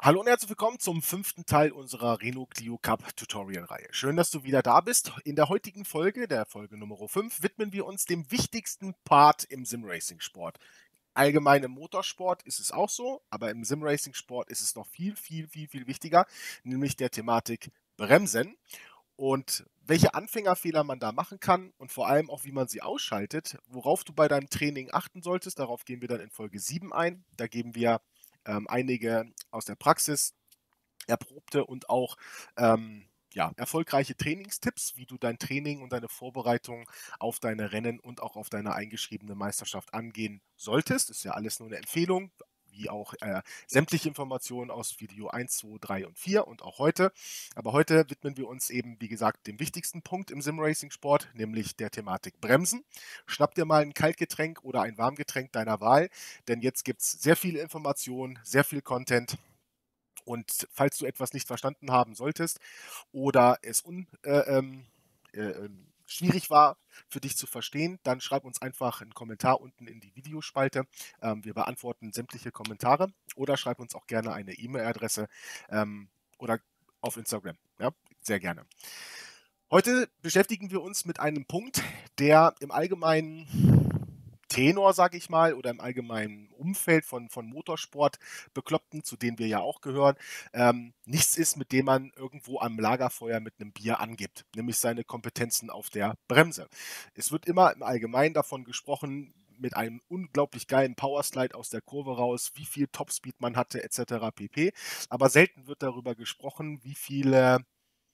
Hallo und herzlich willkommen zum fünften Teil unserer Renault Clio Cup Tutorial-Reihe. Schön, dass du wieder da bist. In der heutigen Folge, der Folge Nummer 5, widmen wir uns dem wichtigsten Part im Simracing-Sport. Allgemein im Motorsport ist es auch so, aber im Simracing-Sport ist es noch viel wichtiger, nämlich der Thematik Bremsen und welche Anfängerfehler man da machen kann und vor allem auch, wie man sie ausschaltet, worauf du bei deinem Training achten solltest. Darauf gehen wir dann in Folge 7 ein. Da geben wir einige aus der Praxis erprobte und auch ja, erfolgreiche Trainingstipps, wie du dein Training und deine Vorbereitung auf deine Rennen und auch auf deine eingeschriebene Meisterschaft angehen solltest. Ist ja alles nur eine Empfehlung, wie auch sämtliche Informationen aus Video 1, 2, 3 und 4 und auch heute. Aber heute widmen wir uns eben, wie gesagt, dem wichtigsten Punkt im Simracing-Sport, nämlich der Thematik Bremsen. Schnapp dir mal ein Kaltgetränk oder ein Warmgetränk deiner Wahl, denn jetzt gibt es sehr viele Informationen, sehr viel Content. Und falls du etwas nicht verstanden haben solltest oder es schwierig war für dich zu verstehen, dann schreib uns einfach einen Kommentar unten in die Videospalte. Wir beantworten sämtliche Kommentare oder schreib uns auch gerne eine E-Mail-Adresse oder auf Instagram. Ja, sehr gerne. Heute beschäftigen wir uns mit einem Punkt, der im allgemeinen Tenor, sage ich mal, oder im allgemeinen Umfeld von Motorsport-Bekloppten, zu denen wir ja auch gehören, nichts ist, mit dem man irgendwo am Lagerfeuer mit einem Bier angibt, nämlich seine Kompetenzen auf der Bremse. Es wird immer im Allgemeinen davon gesprochen, mit einem unglaublich geilen Powerslide aus der Kurve raus, wie viel Topspeed man hatte, etc. pp. Aber selten wird darüber gesprochen, wie viele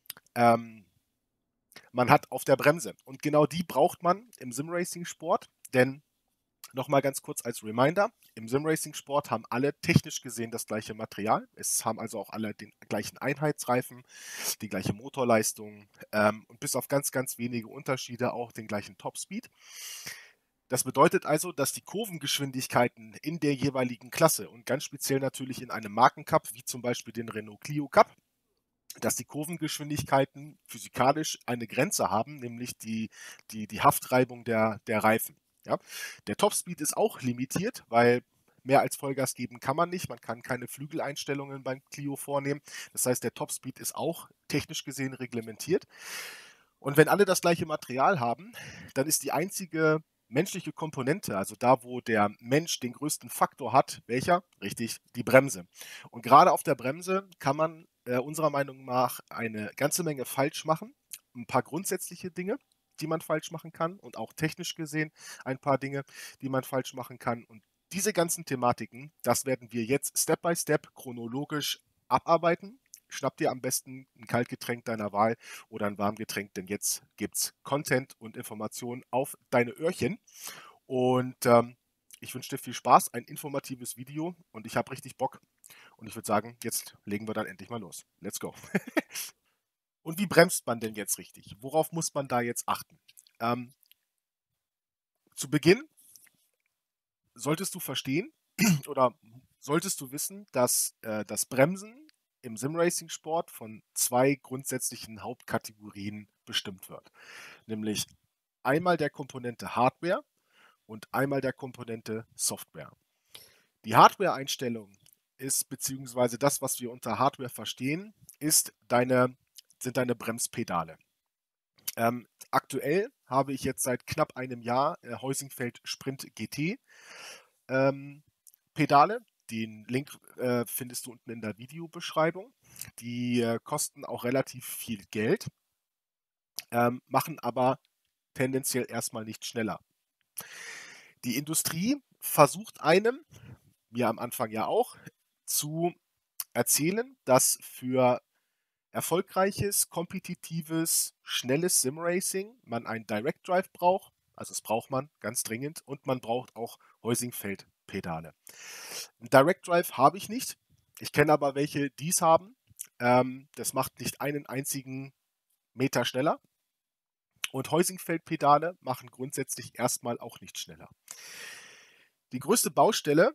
man hat auf der Bremse. Und genau die braucht man im Simracing-Sport, denn nochmal ganz kurz als Reminder, im Simracing-Sport haben alle technisch gesehen das gleiche Material. Es haben also auch alle den gleichen Einheitsreifen, die gleiche Motorleistung und bis auf ganz wenige Unterschiede auch den gleichen Topspeed. Das bedeutet also, dass die Kurvengeschwindigkeiten in der jeweiligen Klasse und ganz speziell natürlich in einem Markencup, wie zum Beispiel den Renault Clio Cup, dass die Kurvengeschwindigkeiten physikalisch eine Grenze haben, nämlich die Haftreibung der Reifen. Ja? Der Topspeed ist auch limitiert, weil mehr als Vollgas geben kann man nicht. Man kann keine Flügeleinstellungen beim Clio vornehmen. Das heißt, der Topspeed ist auch technisch gesehen reglementiert. Und wenn alle das gleiche Material haben, dann ist die einzige menschliche Komponente, also da, wo der Mensch den größten Faktor hat, welcher? Richtig, die Bremse. Und gerade auf der Bremse kann man unserer Meinung nach eine ganze Menge falsch machen. Ein paar grundsätzliche Dinge, die man falsch machen kann und auch technisch gesehen ein paar Dinge, die man falsch machen kann. Und diese ganzen Thematiken, das werden wir jetzt Step by Step chronologisch abarbeiten. Schnapp dir am besten ein Kaltgetränk deiner Wahl oder ein Warmgetränk, denn jetzt gibt's Content und Informationen auf deine Öhrchen. Und ich wünsche dir viel Spaß, ein informatives Video und ich habe richtig Bock. Und ich würde sagen, jetzt legen wir dann endlich mal los. Let's go. Und wie bremst man denn jetzt richtig? Worauf muss man da jetzt achten? Ähm, zu Beginn solltest du verstehen oder solltest du wissen, dass das Bremsen im Simracing-Sport von zwei grundsätzlichen Hauptkategorien bestimmt wird. Nämlich einmal der Komponente Hardware und einmal der Komponente Software. Die Hardware-Einstellung ist, beziehungsweise das, was wir unter Hardware verstehen, sind deine Bremspedale. Aktuell habe ich jetzt seit knapp einem Jahr Heusingfeld Sprint GT Pedale. Den Link findest du unten in der Videobeschreibung. Die kosten auch relativ viel Geld, machen aber tendenziell erstmal nicht schneller. Die Industrie versucht einem, mir am Anfang ja auch, zu erzählen, dass für erfolgreiches, kompetitives, schnelles Simracing man einen Direct Drive braucht. Also das braucht man ganz dringend und man braucht auch Heusingfeld-Pedale. Ein Direct Drive habe ich nicht. Ich kenne aber welche, die es haben. Das macht nicht einen einzigen Meter schneller. Und Heusingfeld-Pedale machen grundsätzlich erstmal auch nicht schneller. Die größte Baustelle,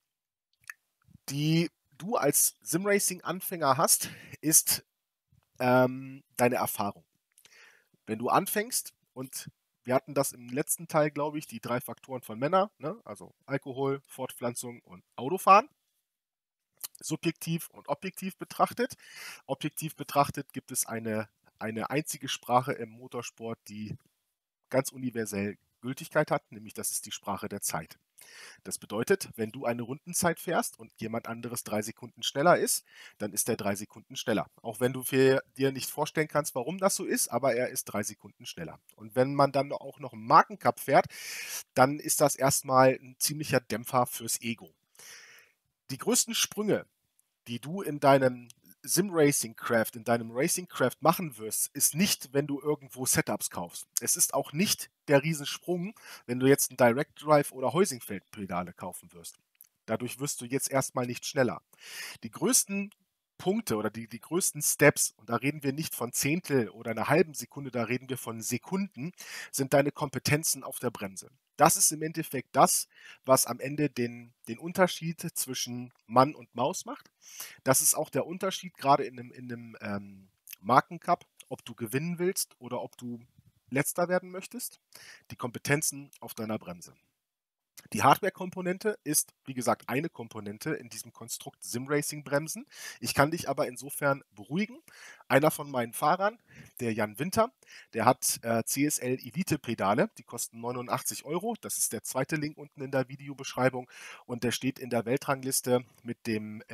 die du als Simracing-Anfänger hast, ist deine Erfahrung. Wenn du anfängst und wir hatten das im letzten Teil, glaube ich, die 3 Faktoren von Männern, ne? Also Alkohol, Fortpflanzung und Autofahren. subjektiv und objektiv betrachtet. Objektiv betrachtet gibt es eine einzige Sprache im Motorsport, die ganz universell Gültigkeit hat, nämlich das ist die Sprache der Zeit. Das bedeutet, wenn du eine Rundenzeit fährst und jemand anderes 3 Sekunden schneller ist, dann ist er 3 Sekunden schneller. Auch wenn du dir nicht vorstellen kannst, warum das so ist, aber er ist 3 Sekunden schneller. Und wenn man dann auch noch einen Markencup fährt, dann ist das erstmal ein ziemlicher Dämpfer fürs Ego. Die größten Sprünge, die du in deinem Sim-Racing-Craft, in deinem Racing-Craft machen wirst, ist nicht, wenn du irgendwo Setups kaufst. Es ist auch nicht der Riesensprung, wenn du jetzt ein Direct Drive oder Heusingfeld-Pedale kaufen wirst. Dadurch wirst du jetzt erstmal nicht schneller. Die größten Punkte oder die größten Steps, und da reden wir nicht von Zehntel oder einer halben Sekunde, da reden wir von Sekunden, sind deine Kompetenzen auf der Bremse. Das ist im Endeffekt das, was am Ende den Unterschied zwischen Mann und Maus macht. Das ist auch der Unterschied gerade in einem Markencup, ob du gewinnen willst oder ob du letzter werden möchtest. Die Kompetenzen auf deiner Bremse. Die Hardware-Komponente ist, wie gesagt, eine Komponente in diesem Konstrukt Sim-Racing-Bremsen. Ich kann dich aber insofern beruhigen. Einer von meinen Fahrern, der Jan Winter, der hat CSL Elite-Pedale, die kosten 89 Euro. Das ist der zweite Link unten in der Videobeschreibung. Und der steht in der Weltrangliste mit dem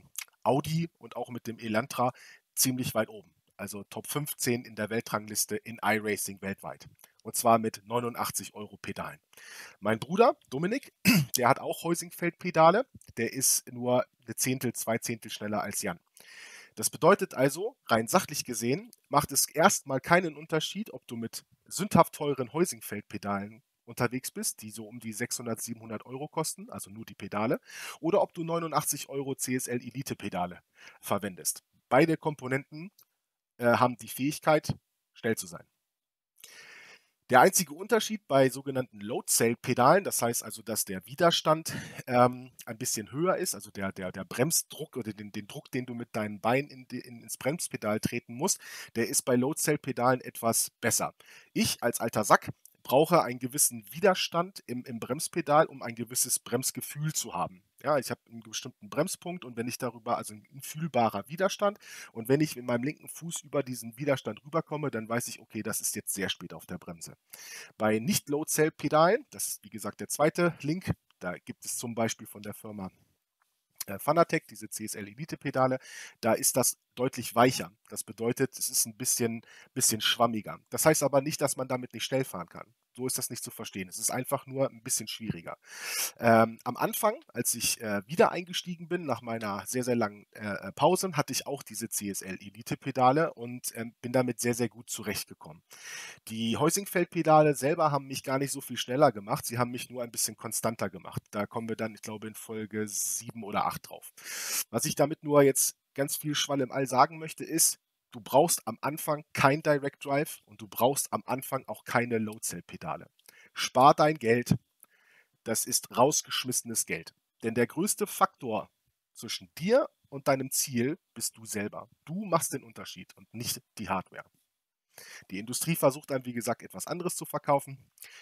Audi und auch mit dem Elantra ziemlich weit oben. Also Top 15 in der Weltrangliste in iRacing weltweit. Und zwar mit 89 Euro Pedalen. Mein Bruder Dominik, der hat auch Heusingfeld-Pedale. Der ist nur eine Zehntel, 2 Zehntel schneller als Jan. Das bedeutet also, rein sachlich gesehen, macht es erstmal keinen Unterschied, ob du mit sündhaft teuren Heusingfeld-Pedalen unterwegs bist, die so um die 600, 700 Euro kosten, also nur die Pedale, oder ob du 89 Euro CSL Elite-Pedale verwendest. Beide Komponenten haben die Fähigkeit, schnell zu sein. Der einzige Unterschied bei sogenannten Load-Cell-Pedalen, das heißt also, dass der Widerstand ein bisschen höher ist, also der Bremsdruck oder den Druck, den du mit deinen Beinen ins Bremspedal treten musst, der ist bei Load-Cell-Pedalen etwas besser. Ich als alter Sack brauche einen gewissen Widerstand im Bremspedal, um ein gewisses Bremsgefühl zu haben. Ja, ich habe einen bestimmten Bremspunkt und wenn ich darüber, also ein fühlbarer Widerstand, und wenn ich mit meinem linken Fuß über diesen Widerstand rüberkomme, dann weiß ich, okay, das ist jetzt sehr spät auf der Bremse. Bei Nicht-Load-Cell-Pedalen, das ist wie gesagt der zweite Link, da gibt es zum Beispiel von der Firma Fanatec, diese CSL Elite-Pedale, da ist das deutlich weicher. Das bedeutet, es ist ein bisschen schwammiger. Das heißt aber nicht, dass man damit nicht schnell fahren kann. So ist das nicht zu verstehen. Es ist einfach nur ein bisschen schwieriger. Am Anfang, als ich wieder eingestiegen bin, nach meiner sehr, sehr langen Pause, hatte ich auch diese CSL Elite-Pedale und bin damit sehr, sehr gut zurechtgekommen. Die Heusingfeld-Pedale selber haben mich gar nicht so viel schneller gemacht. Sie haben mich nur ein bisschen konstanter gemacht. Da kommen wir dann, ich glaube, in Folge 7 oder 8 drauf. Was ich damit nur jetzt ganz viel Schwall im All sagen möchte, ist, du brauchst am Anfang kein Direct Drive und du brauchst am Anfang auch keine Load-Cell-Pedale. Spar dein Geld. Das ist rausgeschmissenes Geld. Denn der größte Faktor zwischen dir und deinem Ziel bist du selber. Du machst den Unterschied und nicht die Hardware. Die Industrie versucht dann, wie gesagt, etwas anderes zu verkaufen.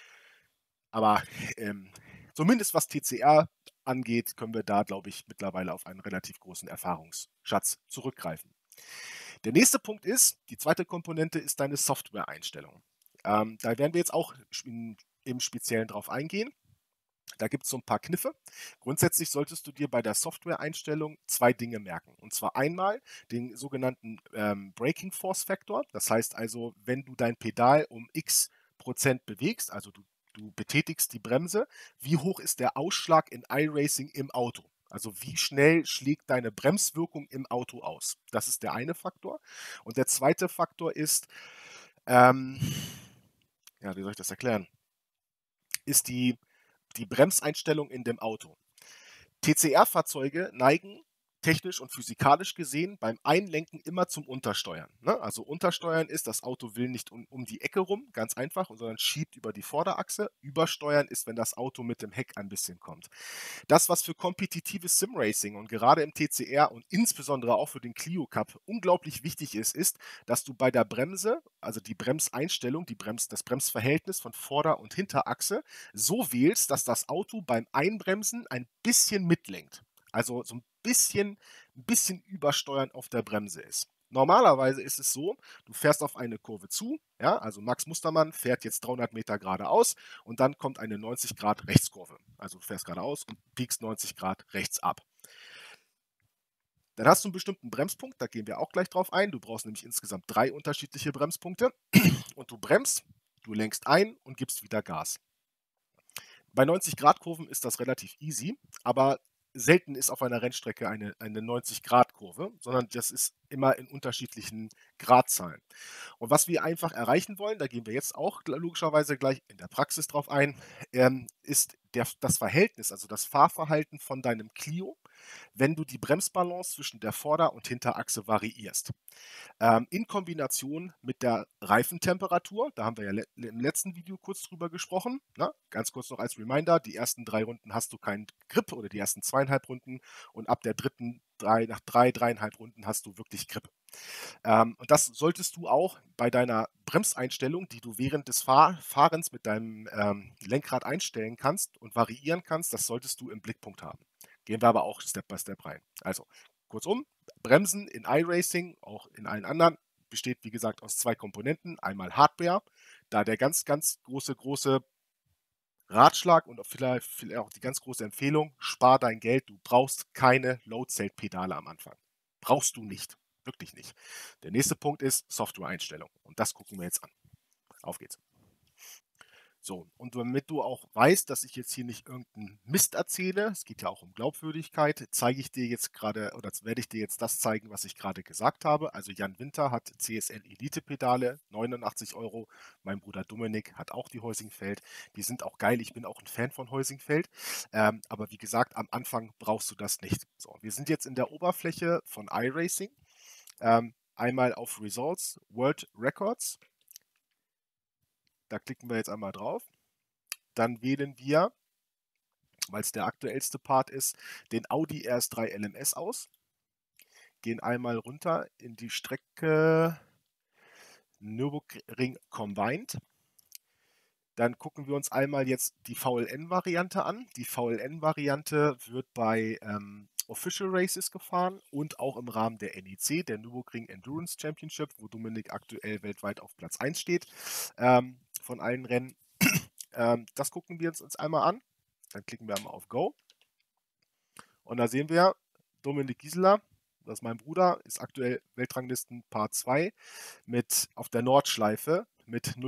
Aber zumindest was TCR angeht, können wir da, glaube ich, mittlerweile auf einen relativ großen Erfahrungsschatz zurückgreifen. Der nächste Punkt ist, die zweite Komponente ist deine Software-Einstellung. Da werden wir jetzt auch im Speziellen drauf eingehen. Da gibt es so ein paar Kniffe. Grundsätzlich solltest du dir bei der Software-Einstellung 2 Dinge merken. Und zwar einmal den sogenannten Braking Force Factor. Das heißt also, wenn du dein Pedal um x% bewegst, also du betätigst die Bremse, wie hoch ist der Ausschlag in iRacing im Auto? Also wie schnell schlägt deine Bremswirkung im Auto aus? Das ist der eine Faktor. Und der zweite Faktor ist, ja, wie soll ich das erklären? Ist die Bremseinstellung in dem Auto. TCR-Fahrzeuge neigen technisch und physikalisch gesehen beim Einlenken immer zum Untersteuern. Ne? Also Untersteuern ist, das Auto will nicht um die Ecke rum, ganz einfach, sondern schiebt über die Vorderachse. Übersteuern ist, wenn das Auto mit dem Heck ein bisschen kommt. Das, was für kompetitives Simracing und gerade im TCR und insbesondere auch für den Clio Cup unglaublich wichtig ist, ist, dass du bei der Bremse, also die Bremseinstellung, das Bremsverhältnis von Vorder- und Hinterachse so wählst, dass das Auto beim Einbremsen ein bisschen mitlenkt. Also so ein bisschen übersteuern auf der Bremse ist. Normalerweise ist es so, du fährst auf eine Kurve zu, ja, also Max Mustermann fährt jetzt 300 Meter geradeaus und dann kommt eine 90 Grad Rechtskurve. Also du fährst geradeaus und biegst 90 Grad rechts ab. Dann hast du einen bestimmten Bremspunkt, da gehen wir auch gleich drauf ein. Du brauchst nämlich insgesamt 3 unterschiedliche Bremspunkte und du bremst, du lenkst ein und gibst wieder Gas. Bei 90-Grad-Kurven ist das relativ easy, aber selten ist auf einer Rennstrecke eine 90-Grad-Kurve, sondern das ist immer in unterschiedlichen Gradzahlen. Und was wir einfach erreichen wollen, da gehen wir jetzt auch logischerweise gleich in der Praxis drauf ein, ist das Verhältnis, also das Fahrverhalten von deinem Clio, wenn du die Bremsbalance zwischen der Vorder- und Hinterachse variierst. In Kombination mit der Reifentemperatur, da haben wir ja im letzten Video kurz drüber gesprochen, ne? Ganz kurz noch als Reminder, die ersten 3 Runden hast du keinen Grip oder die ersten 2,5 Runden und ab der dritten, nach 3,5 Runden hast du wirklich Grip. Und das solltest du auch bei deiner Bremseinstellung, die du während des Fahrens mit deinem Lenkrad einstellen kannst und variieren kannst, das solltest du im Blickpunkt haben. Gehen wir aber auch Step by Step rein. Also, kurzum, Bremsen in iRacing, auch in allen anderen, besteht wie gesagt aus 2 Komponenten. Einmal Hardware, da der ganz große Ratschlag und vielleicht auch die ganz große Empfehlung, spar dein Geld, du brauchst keine Load-Zelt-Pedale am Anfang. Brauchst du nicht, wirklich nicht. Der nächste Punkt ist Software-Einstellung und das gucken wir jetzt an. Auf geht's. So, und damit du auch weißt, dass ich jetzt hier nicht irgendeinen Mist erzähle, es geht ja auch um Glaubwürdigkeit, zeige ich dir jetzt gerade oder werde ich dir jetzt das zeigen, was ich gerade gesagt habe. Also Jan Winter hat CSL Elite Pedale, 89 Euro. Mein Bruder Dominik hat auch die Heusingfeld. Die sind auch geil. Ich bin auch ein Fan von Heusingfeld. Aber wie gesagt, am Anfang brauchst du das nicht. So, wir sind jetzt in der Oberfläche von iRacing. Einmal auf Results, World Records. Da klicken wir jetzt einmal drauf. Dann wählen wir, weil es der aktuellste Part ist, den Audi RS3 LMS aus. Gehen einmal runter in die Strecke Nürburgring Combined. Dann gucken wir uns einmal jetzt die VLN-Variante an. Die VLN-Variante wird bei Official Races gefahren und auch im Rahmen der NEC, der Nürburgring Endurance Championship, wo Dominik aktuell weltweit auf Platz 1 steht, von allen Rennen. Das gucken wir uns einmal an. Dann klicken wir einmal auf Go. Und da sehen wir, Dominik Gieseler, das ist mein Bruder, ist aktuell Weltranglisten Part 2 mit auf der Nordschleife mit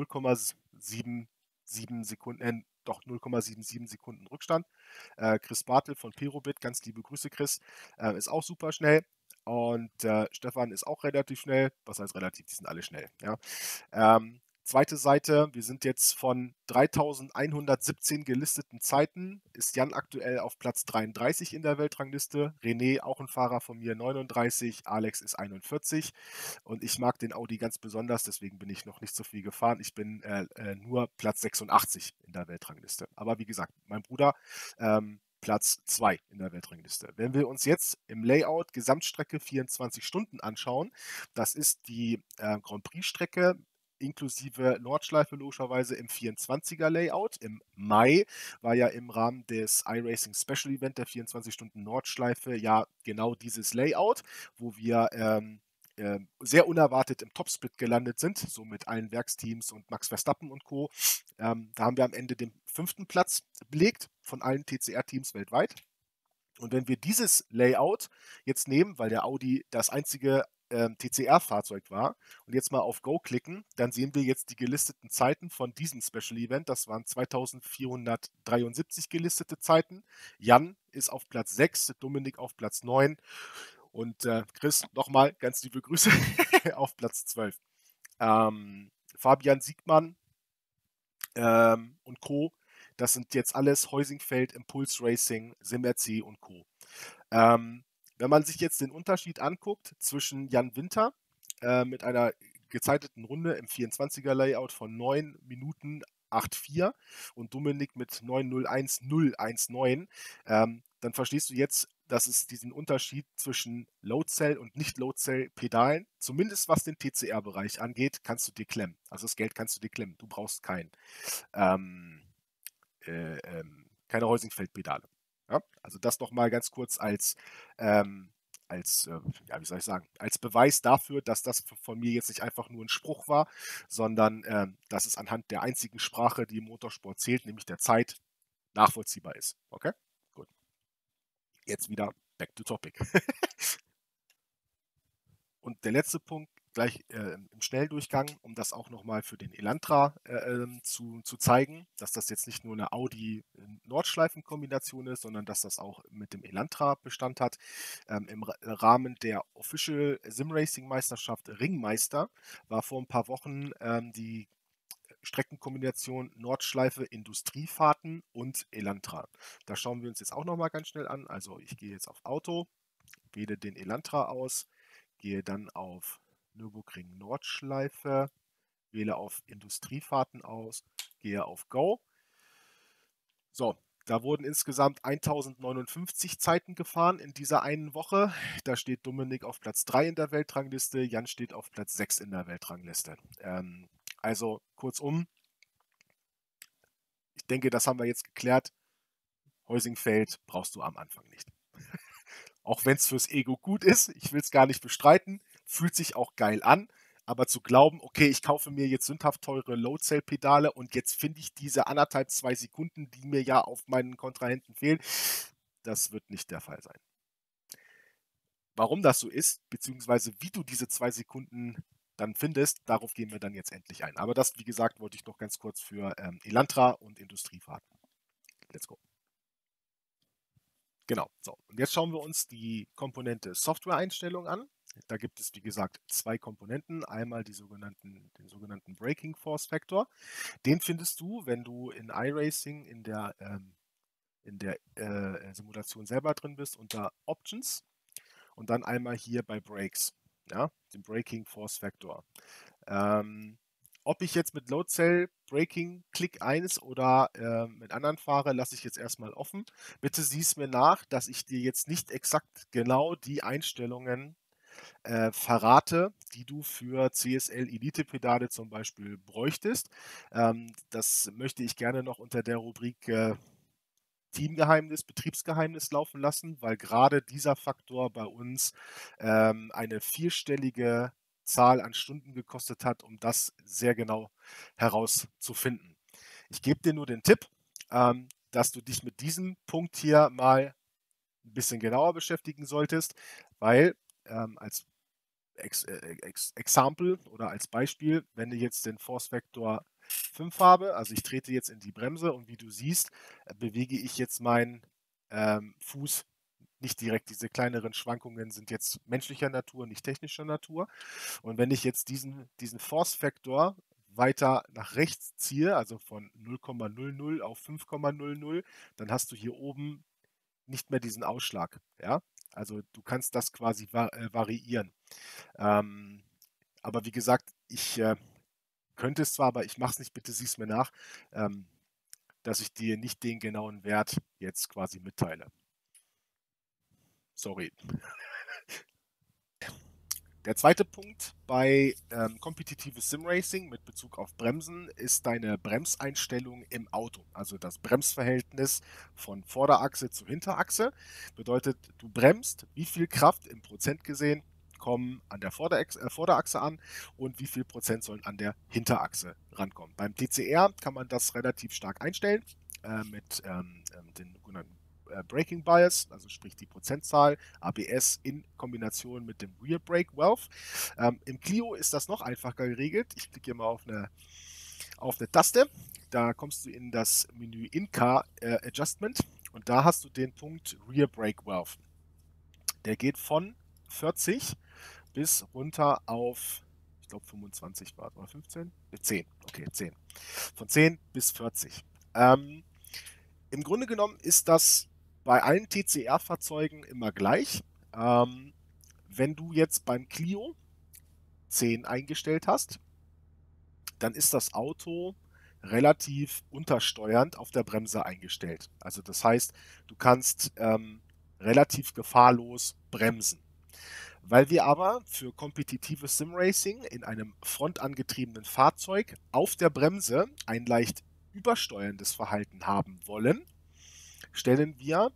0,77 Sekunden, doch 0,77 Sekunden Rückstand. Chris Bartel von Perobit, ganz liebe Grüße, Chris, ist auch super schnell. Und Stefan ist auch relativ schnell. Was heißt relativ? Die sind alle schnell. Ja. Zweite Seite, wir sind jetzt von 3117 gelisteten Zeiten, ist Jan aktuell auf Platz 33 in der Weltrangliste, René, auch ein Fahrer von mir, 39, Alex ist 41 und ich mag den Audi ganz besonders, deswegen bin ich noch nicht so viel gefahren. Ich bin nur Platz 86 in der Weltrangliste. Aber wie gesagt, mein Bruder Platz 2 in der Weltrangliste. Wenn wir uns jetzt im Layout Gesamtstrecke 24 Stunden anschauen, das ist die Grand Prix-Strecke inklusive Nordschleife logischerweise im 24er Layout. Im Mai war ja im Rahmen des iRacing Special Event der 24 Stunden Nordschleife ja genau dieses Layout, wo wir sehr unerwartet im Topsplit gelandet sind, so mit allen Werksteams und Max Verstappen und Co. Da haben wir am Ende den 5. Platz belegt von allen TCR-Teams weltweit. Und wenn wir dieses Layout jetzt nehmen, weil der Audi das einzige TCR-Fahrzeug war und jetzt mal auf Go klicken, dann sehen wir jetzt die gelisteten Zeiten von diesem Special Event. Das waren 2473 gelistete Zeiten. Jan ist auf Platz 6, Dominik auf Platz 9 und Chris, nochmal ganz liebe Grüße, auf Platz 12. Fabian Siegmann und Co., das sind jetzt alles Heusingfeld, Impulse Racing, SimRC und Co. Wenn man sich jetzt den Unterschied anguckt zwischen Jan Winter mit einer gezeiteten Runde im 24er Layout von 9 Minuten 8,4 und Dominik mit 9:01:019, dann verstehst du jetzt, dass es diesen Unterschied zwischen Load Cell und nicht Load Cell Pedalen, zumindest was den TCR-Bereich angeht, kannst du dir klemmen. Also das Geld kannst du dir klemmen. Du brauchst keine Heusingfeld-Pedale. Ja? Also das nochmal ganz kurz ähm, ja, wie soll ich sagen, als Beweis dafür, dass das von mir jetzt nicht einfach nur ein Spruch war, sondern dass es anhand der einzigen Sprache, die im Motorsport zählt, nämlich der Zeit, nachvollziehbar ist. Okay? Gut. Jetzt wieder back to topic. Und der letzte Punkt, gleich im Schnelldurchgang, um das auch nochmal für den Elantra zu zeigen, dass das jetzt nicht nur eine Audi-Nordschleifen-Kombination ist, sondern dass das auch mit dem Elantra Bestand hat. Im Rahmen der Official Sim Racing Meisterschaft Ringmeister war vor ein paar Wochen die Streckenkombination Nordschleife Industriefahrten und Elantra. Da schauen wir uns jetzt auch nochmal ganz schnell an. Also ich gehe jetzt auf Auto, wähle den Elantra aus, gehe dann auf Nürburgring Nordschleife, wähle auf Industriefahrten aus, gehe auf Go. So, da wurden insgesamt 1059 Zeiten gefahren in dieser einen Woche. Da steht Dominik auf Platz 3 in der Weltrangliste, Jan steht auf Platz 6 in der Weltrangliste. Also kurzum, ich denke, das haben wir jetzt geklärt. Heusingfeld brauchst du am Anfang nicht. Auch wenn es fürs Ego gut ist, ich will es gar nicht bestreiten, fühlt sich auch geil an, aber zu glauben, okay, ich kaufe mir jetzt sündhaft teure Load-Cell-Pedale und jetzt finde ich diese 1,5, 2 Sekunden, die mir ja auf meinen Kontrahenten fehlen, das wird nicht der Fall sein. Warum das so ist, beziehungsweise wie du diese 2 Sekunden dann findest, darauf gehen wir dann jetzt endlich ein. Aber das, wie gesagt, wollte ich noch ganz kurz für Elantra und Industriefahrten. Let's go. Genau, so. Und jetzt schauen wir uns die Komponente Software-Einstellung an. Da gibt es, wie gesagt, 2 Komponenten. Einmal den sogenannten Braking Force Factor. Den findest du, wenn du in iRacing in der Simulation selber drin bist, unter Options und dann einmal hier bei Brakes, ja, den Braking Force Factor. Ob ich jetzt mit Load Cell Braking Click 1 oder mit anderen fahre, lasse ich jetzt erstmal offen. Bitte sieh es mir nach, dass ich dir jetzt nicht exakt genau die Einstellungen verrate, die du für CSL Elite Pedale zum Beispiel bräuchtest. Das möchte ich gerne noch unter der Rubrik Teamgeheimnis, Betriebsgeheimnis laufen lassen, weil gerade dieser Faktor bei uns eine vierstellige Zahl an Stunden gekostet hat, um das sehr genau herauszufinden. Ich gebe dir nur den Tipp, dass du dich mit diesem Punkt hier mal ein bisschen genauer beschäftigen solltest, weil als Example oder als Beispiel, wenn ich jetzt den Force Vector 5 habe, also ich trete jetzt in die Bremse und wie du siehst, bewege ich jetzt meinen Fuß nicht direkt. Diese kleineren Schwankungen sind jetzt menschlicher Natur, nicht technischer Natur. Und wenn ich jetzt diesen Force Factor weiter nach rechts ziehe, also von 0,00 auf 5,00, dann hast du hier oben nicht mehr diesen Ausschlag. Ja? Also du kannst das quasi variieren. Ähm, aber wie gesagt, ich könnte es zwar, aber ich mache es nicht, bitte sieh es mir nach, ähm, dass ich dir nicht den genauen Wert jetzt quasi mitteile. Sorry. Der zweite Punkt bei kompetitives Simracing mit Bezug auf Bremsen ist deine Bremseinstellung im Auto. Also das Bremsverhältnis von Vorderachse zu Hinterachse. Bedeutet, du bremst, wie viel Kraft im Prozent gesehen kommen an der Vorderachse an und wie viel Prozent sollen an der Hinterachse rankommen. Beim TCR kann man das relativ stark einstellen mit den sogenannten Braking Bias, also sprich die Prozentzahl, ABS in Kombination mit dem Rear Brake Valve. Im Clio ist das noch einfacher geregelt. Ich klicke hier mal auf eine Taste. Da kommst du in das Menü In-Car Adjustment und da hast du den Punkt Rear Brake Valve. Der geht von 40 bis runter auf, ich glaube 25 war es, oder 15? 10, okay, 10. Von 10 bis 40. Im Grunde genommen ist das bei allen TCR-Fahrzeugen immer gleich. Wenn du jetzt beim Clio 10 eingestellt hast, dann ist das Auto relativ untersteuernd auf der Bremse eingestellt. Also das heißt, du kannst relativ gefahrlos bremsen. Weil wir aber für kompetitives Simracing in einem frontangetriebenen Fahrzeug auf der Bremse ein leicht übersteuerndes Verhalten haben wollen, stellen wir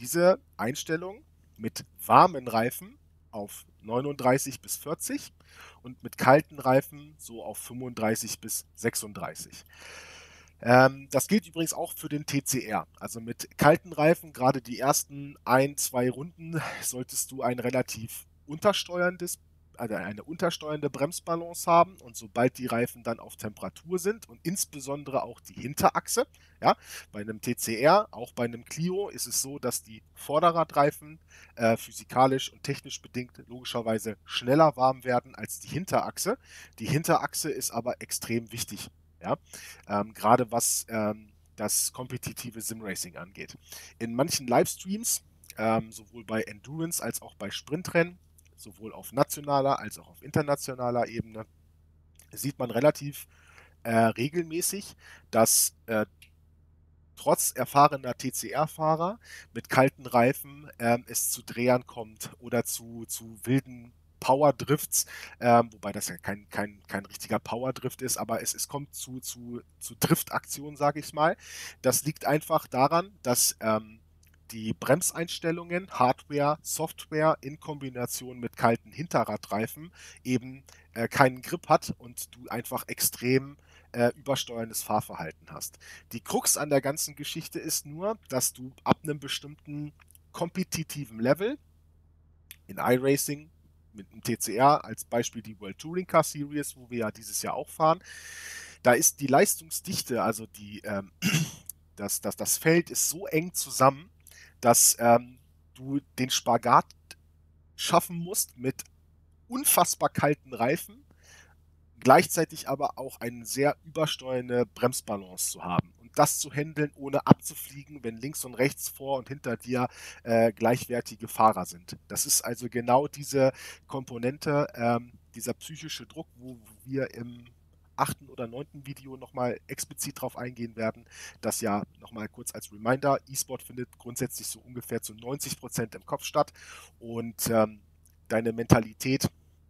diese Einstellung mit warmen Reifen auf 39 bis 40 und mit kalten Reifen so auf 35 bis 36. Das gilt übrigens auch für den TCR. Also mit kalten Reifen, gerade die ersten 2 Runden, solltest du ein relativ untersteuerndes, also eine untersteuernde Bremsbalance haben, und sobald die Reifen dann auf Temperatur sind und insbesondere auch die Hinterachse, ja, bei einem TCR, auch bei einem Clio ist es so, dass die Vorderradreifen physikalisch und technisch bedingt logischerweise schneller warm werden als die Hinterachse. Die Hinterachse ist aber extrem wichtig. Ja? Gerade was das kompetitive Simracing angeht. In manchen Livestreams, sowohl bei Endurance als auch bei Sprintrennen, sowohl auf nationaler als auch auf internationaler Ebene, sieht man relativ regelmäßig, dass trotz erfahrener TCR-Fahrer mit kalten Reifen es zu Drehern kommt oder zu wilden Powerdrifts, wobei das ja kein richtiger Powerdrift ist, aber es kommt zu Driftaktionen, sage ich mal. Das liegt einfach daran, dass die Bremseinstellungen, Hardware, Software in Kombination mit kalten Hinterradreifen eben keinen Grip hat und du einfach extrem übersteuerndes Fahrverhalten hast. Die Krux an der ganzen Geschichte ist nur, dass du ab einem bestimmten kompetitiven Level in iRacing mit dem TCR, als Beispiel die World Touring Car Series, wo wir ja dieses Jahr auch fahren, da ist die Leistungsdichte, also das Feld ist so eng zusammen, dass du den Spagat schaffen musst mit unfassbar kalten Reifen, gleichzeitig aber auch eine sehr übersteuernde Bremsbalance zu haben und das zu handeln, ohne abzufliegen, wenn links und rechts vor und hinter dir gleichwertige Fahrer sind. Das ist also genau diese Komponente, dieser psychische Druck, wo wir im 8. oder 9. Video nochmal explizit drauf eingehen werden. Das ja nochmal kurz als Reminder, E-Sport findet grundsätzlich so ungefähr zu 90% im Kopf statt, und deine Mentalität,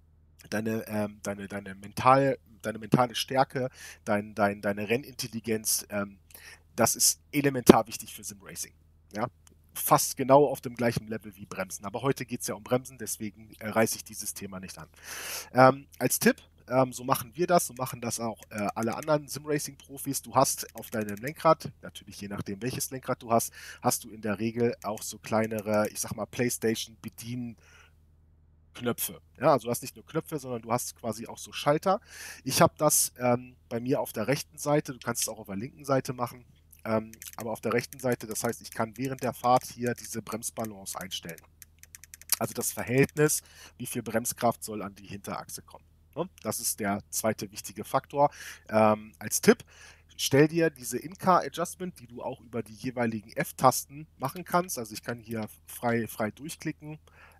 deine mentale Stärke, deine Rennintelligenz, das ist elementar wichtig für Simracing. Ja? Fast genau auf dem gleichen Level wie Bremsen. Aber heute geht es ja um Bremsen, deswegen reiße ich dieses Thema nicht an. Als Tipp, so machen wir das, so machen das auch alle anderen Simracing-Profis. Du hast auf deinem Lenkrad, natürlich je nachdem welches Lenkrad du hast, hast du in der Regel auch so kleinere, ich sag mal, PlayStation-Bedienen- Knöpfe. Ja, also du hast nicht nur Knöpfe, sondern du hast quasi auch so Schalter. Ich habe das bei mir auf der rechten Seite, du kannst es auch auf der linken Seite machen, aber auf der rechten Seite, das heißt, ich kann während der Fahrt hier diese Bremsbalance einstellen. Also das Verhältnis, wie viel Bremskraft soll an die Hinterachse kommen. Ne? Das ist der zweite wichtige Faktor. Als Tipp, stell dir diese In-Car-Adjustment, die du auch über die jeweiligen F-Tasten machen kannst. Also ich kann hier frei durchklicken.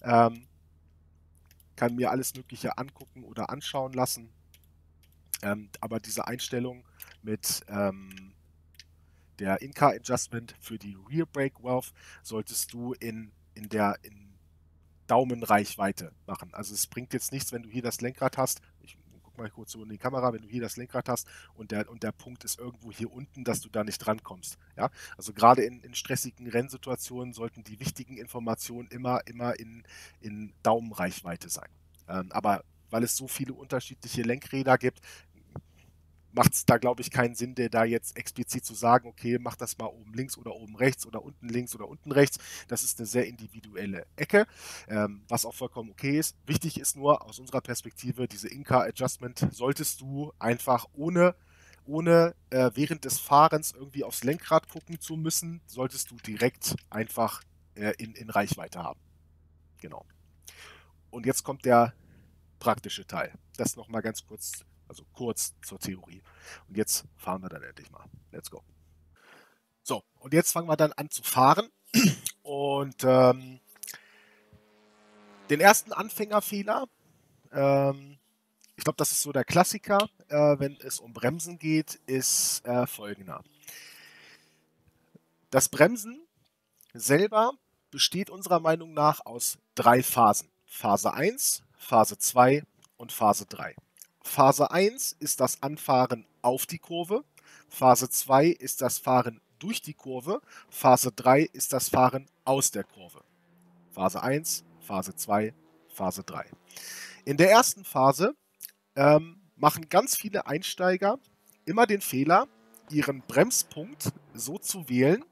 Kann mir alles Mögliche angucken oder anschauen lassen. Aber diese Einstellung mit der In-Car-Adjustment für die Rear Brake Valve solltest du in Daumenreichweite machen. Also es bringt jetzt nichts, wenn du hier das Lenkrad hast. Ich guck mal kurz so in die Kamera, wenn du hier das Lenkrad hast und der Punkt ist irgendwo hier unten, dass du da nicht drankommst. Ja? Also gerade in stressigen Rennsituationen sollten die wichtigen Informationen immer in Daumenreichweite sein. Aber weil es so viele unterschiedliche Lenkräder gibt, macht es da, glaube ich, keinen Sinn, der da jetzt explizit zu sagen, okay, mach das mal oben links oder oben rechts oder unten links oder unten rechts. Das ist eine sehr individuelle Ecke, was auch vollkommen okay ist. Wichtig ist nur aus unserer Perspektive, diese In-Car-Adjustment solltest du einfach ohne während des Fahrens irgendwie aufs Lenkrad gucken zu müssen, solltest du direkt einfach in Reichweite haben. Genau. Und jetzt kommt der praktische Teil. Das nochmal ganz kurz, also kurz zur Theorie. Und jetzt fahren wir dann endlich mal. Let's go. So, und jetzt fangen wir dann an zu fahren. Und den ersten Anfängerfehler, ich glaube, das ist so der Klassiker, wenn es um Bremsen geht, ist folgender. Das Bremsen selber besteht unserer Meinung nach aus 3 Phasen. Phase 1, Phase 2 und Phase 3. Phase 1 ist das Anfahren auf die Kurve. Phase 2 ist das Fahren durch die Kurve. Phase 3 ist das Fahren aus der Kurve. Phase 1, Phase 2, Phase 3. In der ersten Phase machen ganz viele Einsteiger immer den Fehler, ihren Bremspunkt so zu wählen,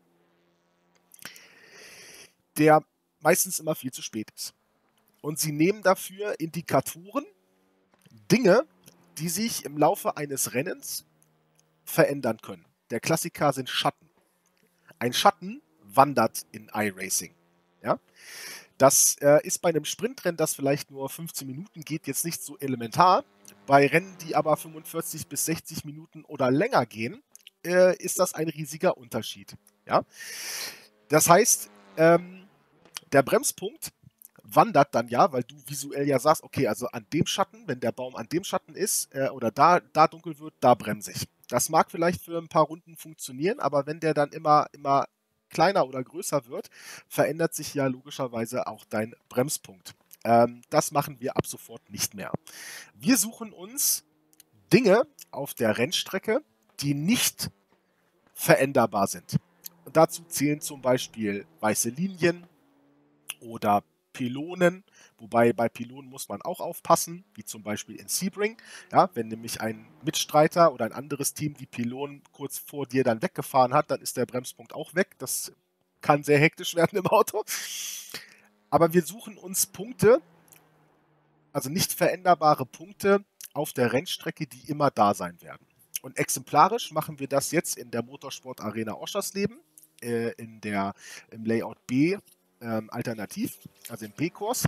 der meistens immer viel zu spät ist. Und sie nehmen dafür Indikatoren, Dinge, die sich im Laufe eines Rennens verändern können. Der Klassiker sind Schatten. Ein Schatten wandert in iRacing. Ja? Das ist bei einem Sprintrennen, das vielleicht nur 15 Minuten geht, jetzt nicht so elementar. Bei Rennen, die aber 45 bis 60 Minuten oder länger gehen, ist das ein riesiger Unterschied. Ja? Das heißt, der Bremspunkt wandert dann ja, weil du visuell ja sagst, okay, also an dem Schatten, wenn der Baum an dem Schatten ist oder da dunkel wird, da bremse ich. Das mag vielleicht für ein paar Runden funktionieren, aber wenn der dann immer kleiner oder größer wird, verändert sich ja logischerweise auch dein Bremspunkt. Das machen wir ab sofort nicht mehr. Wir suchen uns Dinge auf der Rennstrecke, die nicht veränderbar sind. Und dazu zählen zum Beispiel weiße Linien oder Pylonen, wobei bei Pylonen muss man auch aufpassen, wie zum Beispiel in Sebring. Ja, wenn nämlich ein Mitstreiter oder ein anderes Team die Pylonen kurz vor dir dann weggefahren hat, dann ist der Bremspunkt auch weg. Das kann sehr hektisch werden im Auto. Aber wir suchen uns Punkte, also nicht veränderbare Punkte auf der Rennstrecke, die immer da sein werden. Und exemplarisch machen wir das jetzt in der Motorsport Arena Oschersleben, im Layout B alternativ, also im B-Kurs.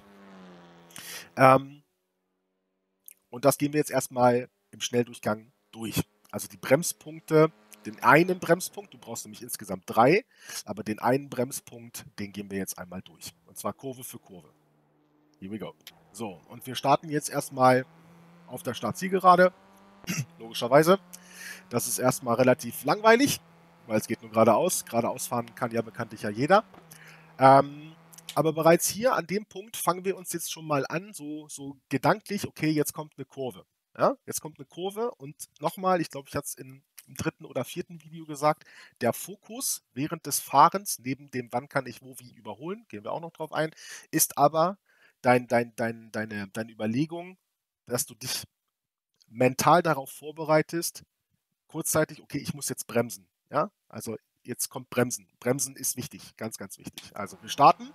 Und das gehen wir jetzt erstmal im Schnelldurchgang durch. Also die Bremspunkte, den einen Bremspunkt, du brauchst nämlich insgesamt 3, aber den einen Bremspunkt, den gehen wir jetzt einmal durch. Und zwar Kurve für Kurve. Here we go. So, und wir starten jetzt erstmal auf der Startzielgerade. Logischerweise. Das ist erstmal relativ langweilig, weil es geht nur geradeaus. Geradeaus fahren kann ja bekanntlich ja jeder. Aber bereits hier an dem Punkt fangen wir uns jetzt schon mal an, so gedanklich, okay, jetzt kommt eine Kurve. Ja, jetzt kommt eine Kurve und nochmal, ich glaube, ich hatte es im 3. oder 4. Video gesagt, der Fokus während des Fahrens, neben dem, wann kann ich wo wie überholen, gehen wir auch noch drauf ein, ist aber deine Überlegung, dass du dich mental darauf vorbereitest, kurzzeitig, okay, ich muss jetzt bremsen. Ja, also jetzt kommt Bremsen. Bremsen ist wichtig, ganz, ganz wichtig. Also wir starten.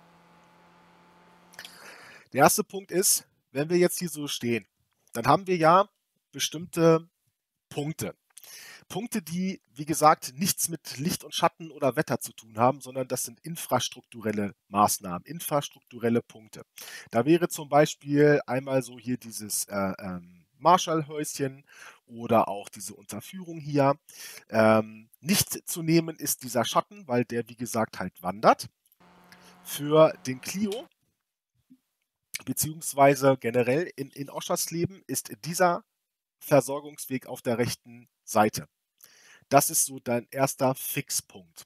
Der erste Punkt ist, wenn wir jetzt hier so stehen, dann haben wir ja bestimmte Punkte. Punkte, die, wie gesagt, nichts mit Licht und Schatten oder Wetter zu tun haben, sondern das sind infrastrukturelle Maßnahmen, infrastrukturelle Punkte. Da wäre zum Beispiel einmal so hier dieses Marshallhäuschen oder auch diese Unterführung hier. Nicht zu nehmen ist dieser Schatten, weil der, wie gesagt, halt wandert. Für den Clio beziehungsweise generell in Oschersleben ist dieser Versorgungsweg auf der rechten Seite. Das ist so dein erster Fixpunkt.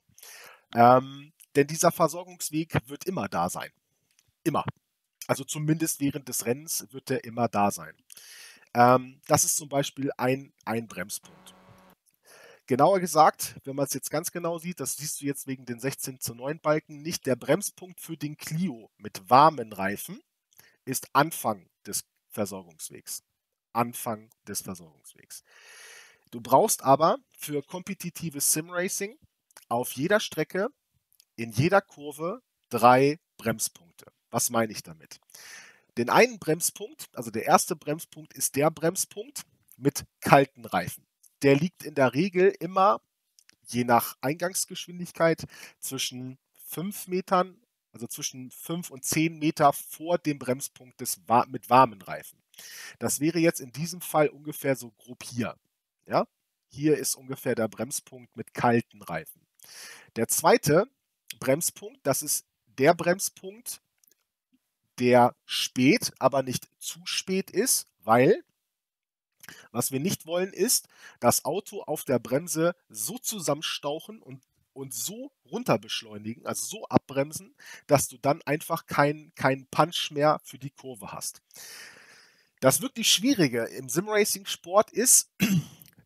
Denn dieser Versorgungsweg wird immer da sein. Immer. Also zumindest während des Rennens wird er immer da sein. Das ist zum Beispiel ein Bremspunkt. Genauer gesagt, wenn man es jetzt ganz genau sieht, das siehst du jetzt wegen den 16:9 Balken nicht, der Bremspunkt für den Clio mit warmen Reifen ist Anfang des Versorgungswegs. Anfang des Versorgungswegs. Du brauchst aber für kompetitives Simracing auf jeder Strecke, in jeder Kurve 3 Bremspunkte. Was meine ich damit? Den einen Bremspunkt, also der erste Bremspunkt ist der Bremspunkt mit kalten Reifen. Der liegt in der Regel immer, je nach Eingangsgeschwindigkeit, zwischen 5 Metern, also zwischen 5 und 10 Meter vor dem Bremspunkt mit warmen Reifen. Das wäre jetzt in diesem Fall ungefähr so grob hier. Ja? Hier ist ungefähr der Bremspunkt mit kalten Reifen. Der zweite Bremspunkt, das ist der Bremspunkt, der spät, aber nicht zu spät ist, weil was wir nicht wollen ist, das Auto auf der Bremse so zusammenstauchen und so runter beschleunigen, also so abbremsen, dass du dann einfach keinen Punch mehr für die Kurve hast. Das wirklich Schwierige im Simracing-Sport ist,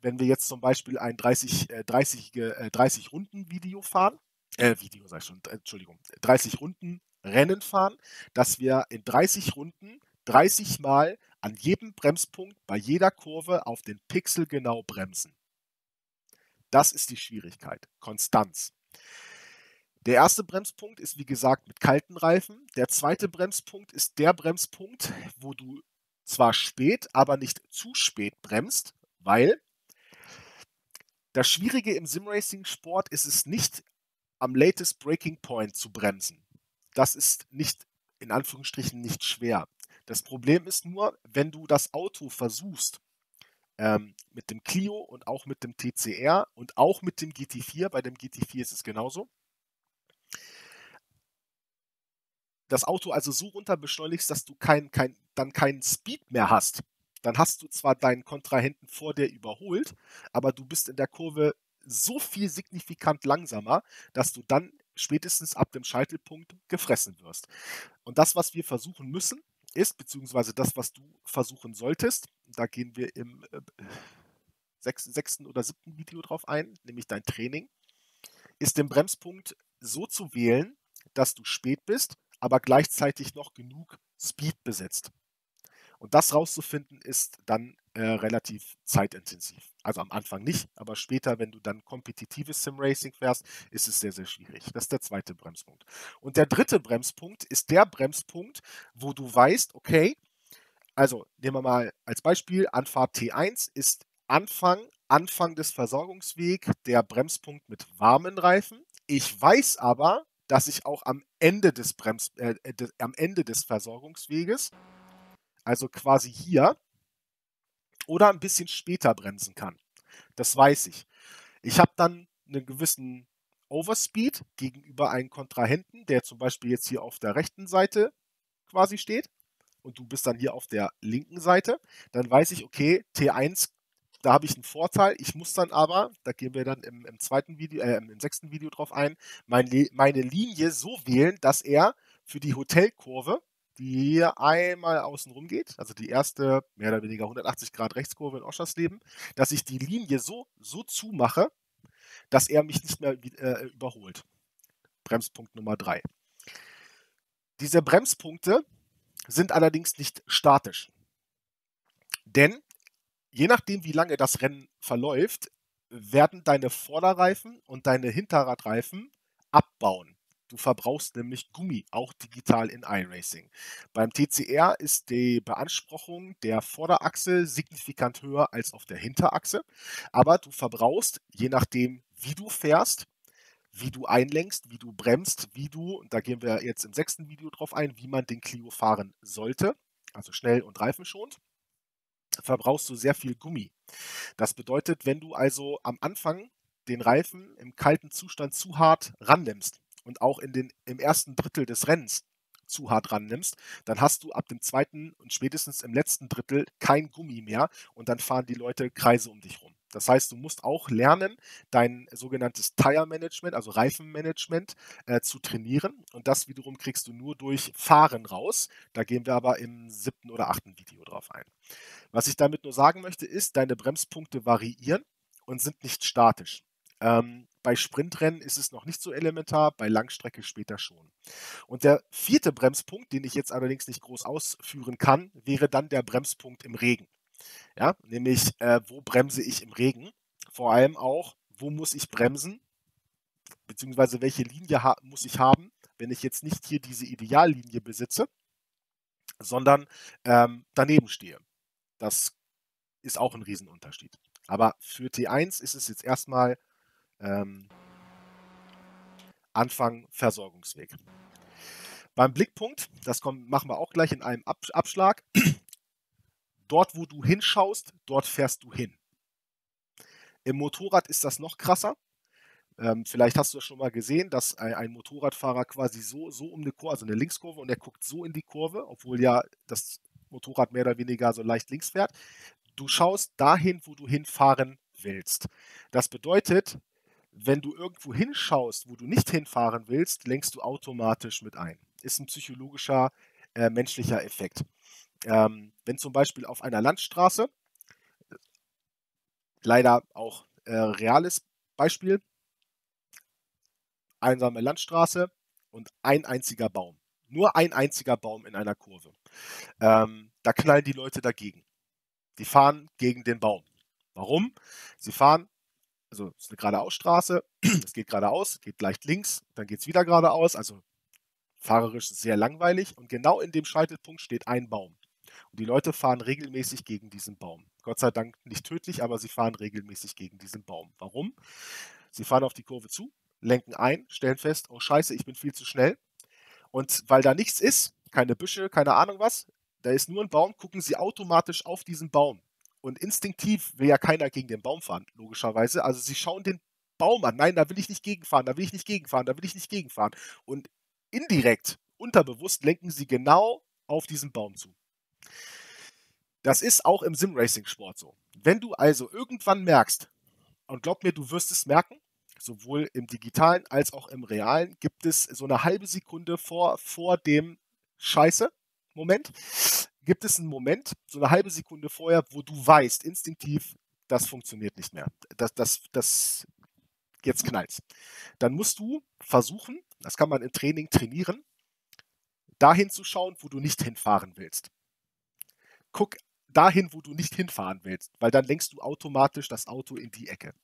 wenn wir jetzt zum Beispiel ein 30 Runden Video fahren, Video sag ich schon, Entschuldigung, 30 Runden Rennen fahren, dass wir in 30 Runden 30 Mal an jedem Bremspunkt bei jeder Kurve auf den Pixel genau bremsen. Das ist die Schwierigkeit. Konstanz. Der erste Bremspunkt ist, wie gesagt, mit kalten Reifen. Der zweite Bremspunkt ist der Bremspunkt, wo du zwar spät, aber nicht zu spät bremst, weil das Schwierige im Simracing-Sport ist es nicht, am latest Breaking Point zu bremsen. Das ist nicht, in Anführungsstrichen, nicht schwer. Das Problem ist nur, wenn du das Auto versuchst, mit dem Clio und auch mit dem TCR und auch mit dem GT4, bei dem GT4 ist es genauso, das Auto also so runter beschleunigst, dass du dann keinen Speed mehr hast. Dann hast du zwar deinen Kontrahenten vor dir überholt, aber du bist in der Kurve so viel signifikant langsamer, dass du dann spätestens ab dem Scheitelpunkt gefressen wirst. Und das, was wir versuchen müssen, ist, beziehungsweise das, was du versuchen solltest, da gehen wir im 6. oder 7. Video drauf ein, nämlich dein Training, ist den Bremspunkt so zu wählen, dass du spät bist, aber gleichzeitig noch genug Speed besitzt. Und das rauszufinden ist dann relativ zeitintensiv. Also am Anfang nicht, aber später, wenn du dann kompetitives Sim-Racing fährst, ist es sehr, sehr schwierig. Das ist der zweite Bremspunkt. Und der dritte Bremspunkt ist der Bremspunkt, wo du weißt, okay, also nehmen wir mal als Beispiel, Anfahrt T1 ist Anfang des Versorgungswegs der Bremspunkt mit warmen Reifen. Ich weiß aber, dass ich auch am Ende des Versorgungsweges, also quasi hier, oder ein bisschen später bremsen kann. Das weiß ich. Ich habe dann einen gewissen Overspeed gegenüber einem Kontrahenten, der zum Beispiel jetzt hier auf der rechten Seite quasi steht und du bist dann hier auf der linken Seite, dann weiß ich, okay, T1, da habe ich einen Vorteil. Ich muss dann aber, da gehen wir dann im zweiten Video, im 6. Video drauf ein, meine Linie so wählen, dass er für die Hotelkurve, die hier einmal außen rum geht, also die erste mehr oder weniger 180 Grad Rechtskurve in Oschersleben, dass ich die Linie so zumache, dass er mich nicht mehr überholt. Bremspunkt Nummer 3. Diese Bremspunkte sind allerdings nicht statisch. Denn je nachdem, wie lange das Rennen verläuft, werden deine Vorderreifen und deine Hinterradreifen abbauen. Du verbrauchst nämlich Gummi, auch digital in iRacing. Beim TCR ist die Beanspruchung der Vorderachse signifikant höher als auf der Hinterachse, aber du verbrauchst, je nachdem, wie du fährst, wie du einlenkst, wie du bremst, und da gehen wir jetzt im 6. Video drauf ein, wie man den Clio fahren sollte, also schnell und reifenschonend, verbrauchst du sehr viel Gummi. Das bedeutet, wenn du also am Anfang den Reifen im kalten Zustand zu hart rannimmst und auch im ersten Drittel des Rennens zu hart rannimmst, dann hast du ab dem zweiten und spätestens im letzten Drittel kein Gummi mehr und dann fahren die Leute Kreise um dich rum. Das heißt, du musst auch lernen, dein sogenanntes Tire-Management, also Reifenmanagement, zu trainieren. Und das wiederum kriegst du nur durch Fahren raus. Da gehen wir aber im 7. oder 8. Video drauf ein. Was ich damit nur sagen möchte, ist, deine Bremspunkte variieren und sind nicht statisch. Bei Sprintrennen ist es noch nicht so elementar, bei Langstrecke später schon. Und der 4. Bremspunkt, den ich jetzt allerdings nicht groß ausführen kann, wäre dann der Bremspunkt im Regen. Ja, nämlich, wo bremse ich im Regen? Vor allem auch, wo muss ich bremsen? Beziehungsweise welche Linie muss ich haben, wenn ich jetzt nicht hier diese Ideallinie besitze, sondern daneben stehe. Das ist auch ein Riesenunterschied. Aber für T1 ist es jetzt erstmal Anfang Versorgungsweg. Beim Blickpunkt, machen wir auch gleich in einem Abschlag, dort wo du hinschaust, dort fährst du hin. Im Motorrad ist das noch krasser. Vielleicht hast du das schon mal gesehen, dass ein Motorradfahrer quasi so um eine Kurve, also eine Linkskurve, und er guckt so in die Kurve, obwohl ja das Motorrad mehr oder weniger so leicht links fährt. Du schaust dahin, wo du hinfahren willst. Das bedeutet, wenn du irgendwo hinschaust, wo du nicht hinfahren willst, lenkst du automatisch mit ein. Ist ein psychologischer, menschlicher Effekt. Wenn zum Beispiel auf einer Landstraße Leider auch reales Beispiel. Einsame Landstraße und ein einziger Baum. Nur ein einziger Baum in einer Kurve. Da knallen die Leute dagegen. Die fahren gegen den Baum. Warum? Sie fahren, also es ist eine geradeausstraße, es geht geradeaus, geht leicht links, dann geht es wieder geradeaus, also fahrerisch sehr langweilig und genau in dem Scheitelpunkt steht ein Baum. Und die Leute fahren regelmäßig gegen diesen Baum. Gott sei Dank nicht tödlich, aber sie fahren regelmäßig gegen diesen Baum. Warum? Sie fahren auf die Kurve zu, lenken ein, stellen fest, oh Scheiße, ich bin viel zu schnell. Und weil da nichts ist, keine Büsche, keine Ahnung was, da ist nur ein Baum, gucken sie automatisch auf diesen Baum. Und instinktiv will ja keiner gegen den Baum fahren, logischerweise. Also sie schauen den Baum an. Nein, da will ich nicht gegenfahren, da will ich nicht gegenfahren, da will ich nicht gegenfahren. Und indirekt, unterbewusst lenken sie genau auf diesen Baum zu. Das ist auch im Sim-Racing-Sport so. Wenn du also irgendwann merkst, und glaub mir, du wirst es merken, sowohl im digitalen als auch im realen, gibt es so eine halbe Sekunde vor dem Scheiße-Moment, gibt es einen Moment, so eine halbe Sekunde vorher, wo du weißt, instinktiv, das funktioniert nicht mehr. Jetzt knallt's. Dann musst du versuchen, das kann man im Training trainieren, dahin zu schauen, wo du nicht hinfahren willst. Guck dahin, wo du nicht hinfahren willst, weil dann lenkst du automatisch das Auto in die Ecke.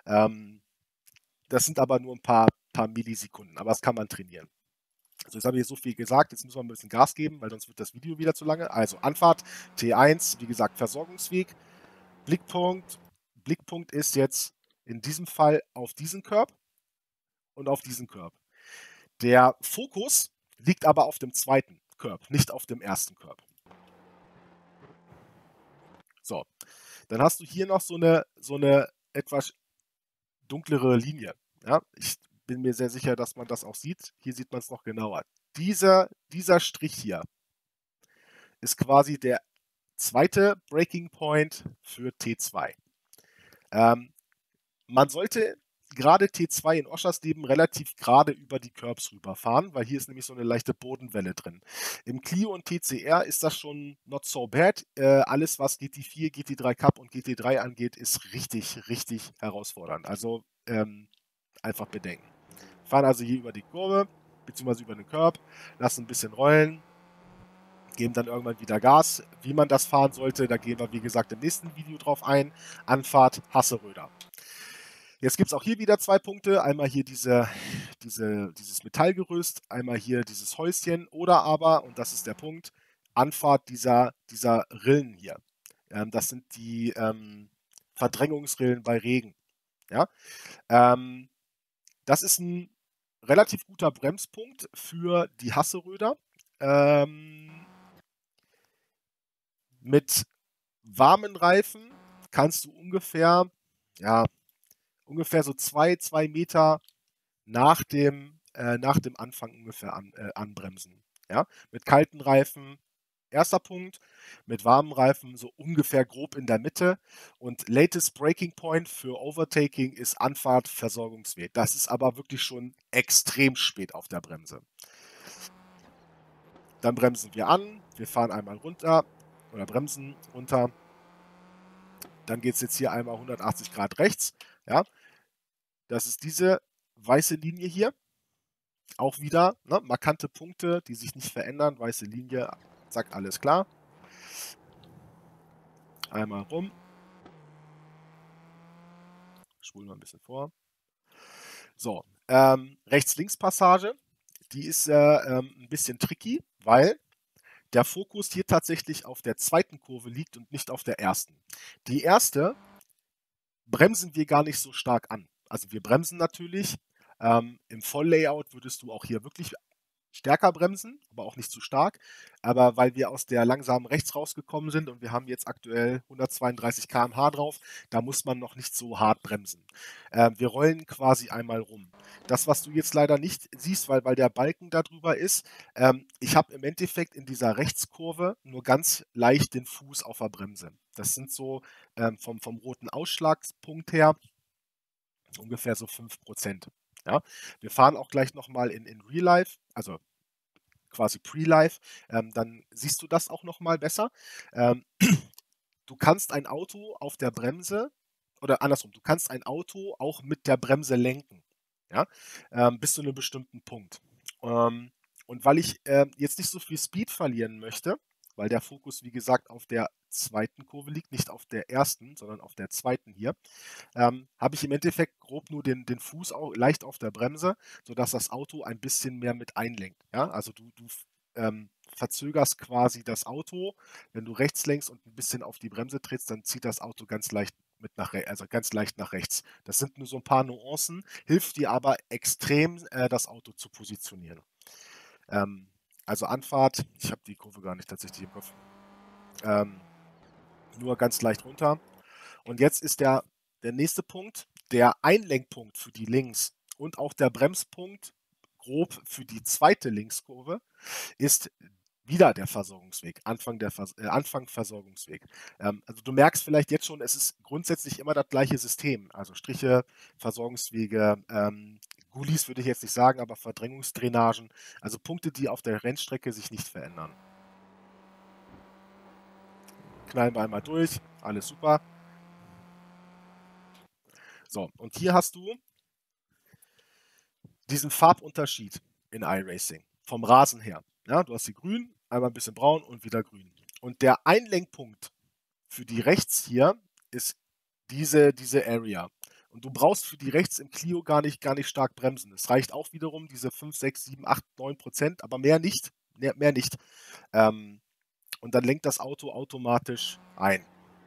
Das sind aber nur ein paar Millisekunden, aber das kann man trainieren. Also jetzt habe ich so viel gesagt, jetzt müssen wir ein bisschen Gas geben, weil sonst wird das Video wieder zu lange. Also Anfahrt, T1, wie gesagt, Versorgungsweg, Blickpunkt. Blickpunkt ist jetzt in diesem Fall auf diesen Curb und auf diesen Curb. Der Fokus liegt aber auf dem zweiten Curb, nicht auf dem ersten Curb. So, dann hast du hier noch so eine etwas dunklere Linie. Ja, ich bin mir sehr sicher, dass man das auch sieht. Hier sieht man es noch genauer. Dieser Strich hier ist quasi der zweite Breaking Point für T2. Man sollte gerade T2 in Oschersleben relativ gerade über die Curbs rüberfahren, weil hier ist nämlich so eine leichte Bodenwelle drin. Im Clio und TCR ist das schon not so bad. Alles, was GT4, GT3 Cup und GT3 angeht, ist richtig, richtig herausfordernd. Also einfach bedenken. Fahren also hier über die Kurve, beziehungsweise über den Curb, lassen ein bisschen rollen, geben dann irgendwann wieder Gas. Wie man das fahren sollte, da gehen wir, wie gesagt, im nächsten Video drauf ein. Anfahrt Hasseröder. Jetzt gibt es auch hier wieder zwei Punkte. Einmal hier dieses Metallgerüst, einmal hier dieses Häuschen oder aber, und das ist der Punkt, Anfahrt dieser Rillen hier. Das sind die Verdrängungsrillen bei Regen. Ja? Das ist ein relativ guter Bremspunkt für die Hasseröder. Mit warmen Reifen kannst du ungefähr so 2 Meter nach dem Anfang ungefähr anbremsen. Ja? Mit kalten Reifen, erster Punkt, mit warmen Reifen so ungefähr grob in der Mitte. Und latest Breaking Point für Overtaking ist Anfahrt Versorgungsweg. Das ist aber wirklich schon extrem spät auf der Bremse. Dann bremsen wir an, wir fahren einmal runter oder bremsen runter. Dann geht es jetzt hier einmal 180 Grad rechts. Ja? Das ist diese weiße Linie hier. Auch wieder markante Punkte, die sich nicht verändern. Weiße Linie, zack, alles klar. Einmal rum. Spulen wir ein bisschen vor. So, Rechts-Links-Passage. Die ist ein bisschen tricky, weil der Fokus hier tatsächlich auf der zweiten Kurve liegt und nicht auf der ersten. Die erste bremsen wir gar nicht so stark an. Also wir bremsen natürlich. Im Volllayout würdest du auch hier wirklich stärker bremsen, aber auch nicht zu stark. Aber weil wir aus der langsamen rechts rausgekommen sind und wir haben jetzt aktuell 132 km/h drauf, da muss man noch nicht so hart bremsen. Wir rollen quasi einmal rum. Das, was du jetzt leider nicht siehst, weil der Balken da drüber ist, ich habe im Endeffekt in dieser Rechtskurve nur ganz leicht den Fuß auf der Bremse. Das sind so vom roten Ausschlagspunkt her ungefähr so 5%. Ja? Wir fahren auch gleich nochmal in Real Life, also quasi Pre-Live, dann siehst du das auch nochmal besser. Du kannst ein Auto auf der Bremse oder andersrum, du kannst ein Auto auch mit der Bremse lenken, ja, bis zu einem bestimmten Punkt. Und weil ich jetzt nicht so viel Speed verlieren möchte, weil der Fokus, wie gesagt, auf der zweiten Kurve liegt, nicht auf der ersten, sondern auf der zweiten hier, habe ich im Endeffekt grob nur den Fuß auch leicht auf der Bremse, sodass das Auto ein bisschen mehr mit einlenkt. Ja? Also du verzögerst quasi das Auto. Wenn du rechts lenkst und ein bisschen auf die Bremse trittst, dann zieht das Auto ganz leicht also ganz leicht nach rechts. Das sind nur so ein paar Nuancen, hilft dir aber extrem, das Auto zu positionieren. Also Anfahrt, ich habe die Kurve gar nicht tatsächlich im Kopf, nur ganz leicht runter. Und jetzt ist der nächste Punkt, der Einlenkpunkt für die Links und auch der Bremspunkt grob für die zweite Linkskurve ist wieder der Versorgungsweg, Anfang Versorgungsweg. Also du merkst vielleicht jetzt schon, es ist grundsätzlich immer das gleiche System. Also Striche, Versorgungswege, Gullis würde ich jetzt nicht sagen, aber Verdrängungsdrainagen, also Punkte, die auf der Rennstrecke sich nicht verändern. Knallen wir einmal durch, alles super. So, und hier hast du diesen Farbunterschied in iRacing vom Rasen her. Ja, du hast hier grün, einmal ein bisschen braun und wieder grün. Und der Einlenkpunkt für die rechts hier ist diese Area. Und du brauchst für die rechts im Clio gar nicht stark bremsen. Es reicht auch wiederum diese 5, 6, 7, 8, 9%, aber mehr nicht. Mehr nicht. Und dann lenkt das Auto automatisch ein.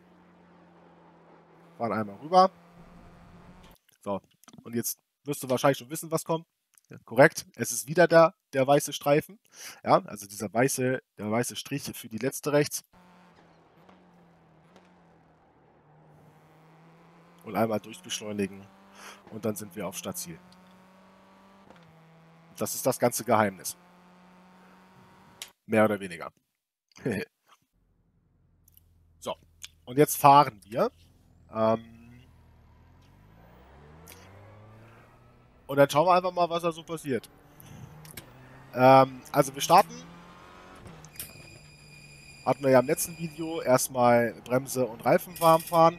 Fahren einmal rüber. So, und jetzt wirst du wahrscheinlich schon wissen, was kommt. Ja, korrekt, es ist wieder der weiße Streifen. Ja, also der weiße Strich für die letzte rechts. Und einmal durchbeschleunigen und dann sind wir auf Stadtziel. Das ist das ganze Geheimnis. Mehr oder weniger. So, und jetzt fahren wir. Und dann schauen wir einfach mal, was da so passiert. Also wir starten. Hatten wir ja im letzten Video erstmal Bremse und Reifen warm fahren.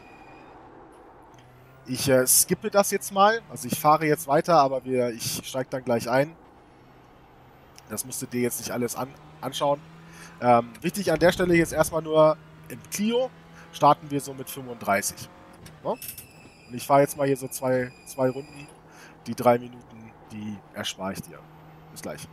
Ich skippe das jetzt mal. Also ich fahre jetzt weiter, aber ich steige dann gleich ein. Das musst du dir jetzt nicht alles anschauen. Wichtig an der Stelle jetzt erstmal nur im Clio starten wir so mit 35. Ne? Und ich fahre jetzt mal hier so zwei Runden. Die 3 Minuten, die erspare ich dir. Bis gleich.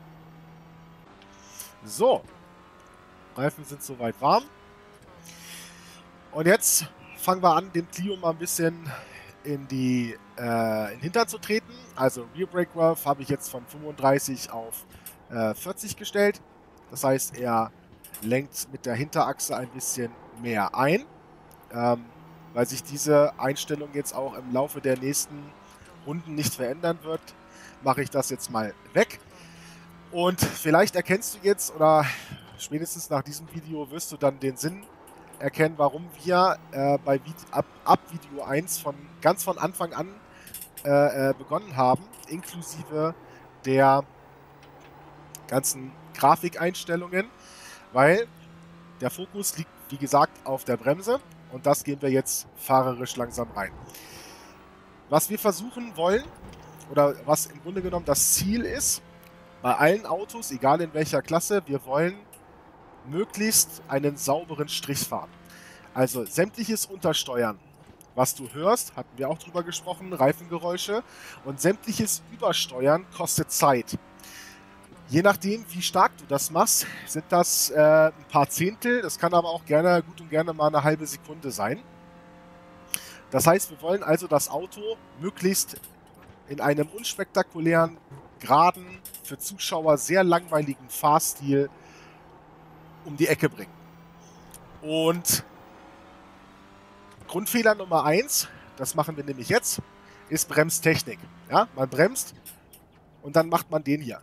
So. Reifen sind soweit warm. Und jetzt fangen wir an, dem Clio mal ein bisschen in den Hintern zu treten. Also Rear Brake Valve habe ich jetzt von 35 auf 40 gestellt. Das heißt, er lenkt mit der Hinterachse ein bisschen mehr ein. Weil sich diese Einstellung jetzt auch im Laufe der nächsten Runden nicht verändern wird, mache ich das jetzt mal weg. Und vielleicht erkennst du jetzt, oder spätestens nach diesem Video wirst du dann den Sinn erkennen, warum wir ab Video 1 ganz von Anfang an begonnen haben, inklusive der ganzen Grafikeinstellungen, weil der Fokus liegt, wie gesagt, auf der Bremse und das gehen wir jetzt fahrerisch langsam rein. Was wir versuchen wollen, oder was im Grunde genommen das Ziel ist, bei allen Autos, egal in welcher Klasse, wir wollen möglichst einen sauberen Strich fahren. Also sämtliches Untersteuern, was du hörst, hatten wir auch drüber gesprochen, Reifengeräusche, und sämtliches Übersteuern kostet Zeit. Je nachdem, wie stark du das machst, sind das ein paar Zehntel, das kann aber auch gut und gerne mal eine halbe Sekunde sein. Das heißt, wir wollen also das Auto möglichst in einem unspektakulären, geraden, für Zuschauer sehr langweiligen Fahrstil um die Ecke bringen. Und Grundfehler Nummer 1, das machen wir nämlich jetzt, ist Bremstechnik. Ja, man bremst und dann macht man den hier.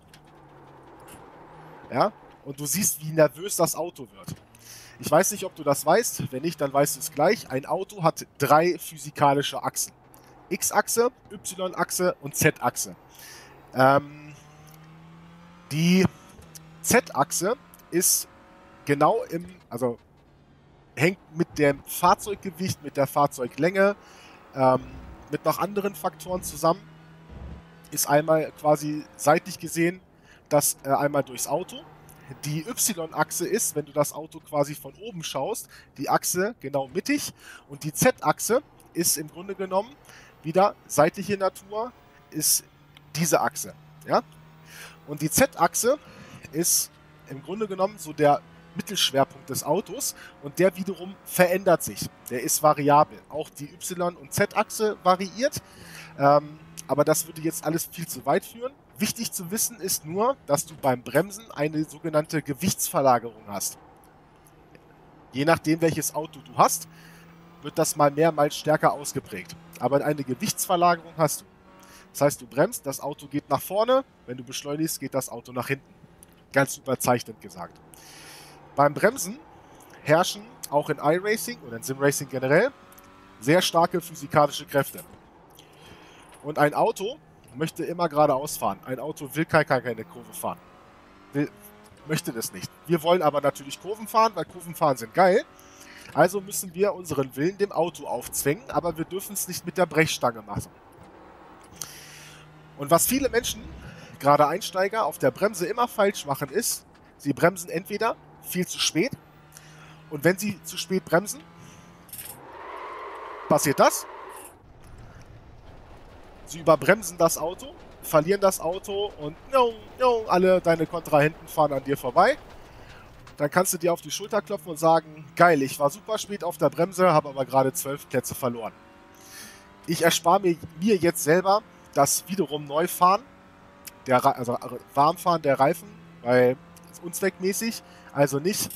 Ja, und du siehst, wie nervös das Auto wird. Ich weiß nicht, ob du das weißt. Wenn nicht, dann weißt du es gleich. Ein Auto hat 3 physikalische Achsen. X-Achse, Y-Achse und Z-Achse. Die Z-Achse ist genau hängt mit dem Fahrzeuggewicht, mit der Fahrzeuglänge, mit noch anderen Faktoren zusammen. Ist einmal quasi seitlich gesehen, das einmal durchs Auto. Die Y-Achse ist, wenn du das Auto quasi von oben schaust, die Achse genau mittig. Und die Z-Achse ist im Grunde genommen wieder seitliche Natur, ist diese Achse. Ja? Und die Z-Achse ist im Grunde genommen so der Mittelschwerpunkt des Autos und der wiederum verändert sich. Der ist variabel. Auch die Y- und Z-Achse variiert. Aber das würde jetzt alles viel zu weit führen. Wichtig zu wissen ist nur, dass du beim Bremsen eine sogenannte Gewichtsverlagerung hast. Je nachdem, welches Auto du hast, wird das mal mehr, mal stärker ausgeprägt. Aber eine Gewichtsverlagerung hast du. Das heißt, du bremst, das Auto geht nach vorne, wenn du beschleunigst, geht das Auto nach hinten. Ganz überzeichnet gesagt. Beim Bremsen herrschen auch in iRacing oder in Simracing generell sehr starke physikalische Kräfte. Und ein Auto möchte immer geradeaus fahren. Ein Auto will keine Kurve fahren. Möchte das nicht. Wir wollen aber natürlich Kurven fahren, weil Kurvenfahren sind geil. Also müssen wir unseren Willen dem Auto aufzwingen, aber wir dürfen es nicht mit der Brechstange machen. Und was viele Menschen, gerade Einsteiger, auf der Bremse immer falsch machen, ist, sie bremsen entweder viel zu spät und wenn sie zu spät bremsen, passiert das. Sie überbremsen das Auto, verlieren das Auto und alle deine Kontrahenten fahren an dir vorbei. Dann kannst du dir auf die Schulter klopfen und sagen, geil, ich war super spät auf der Bremse, habe aber gerade 12 Plätze verloren. Ich erspare mir jetzt selber das wiederum Neufahren, also Warmfahren der Reifen, weil es unzweckmäßig, also nicht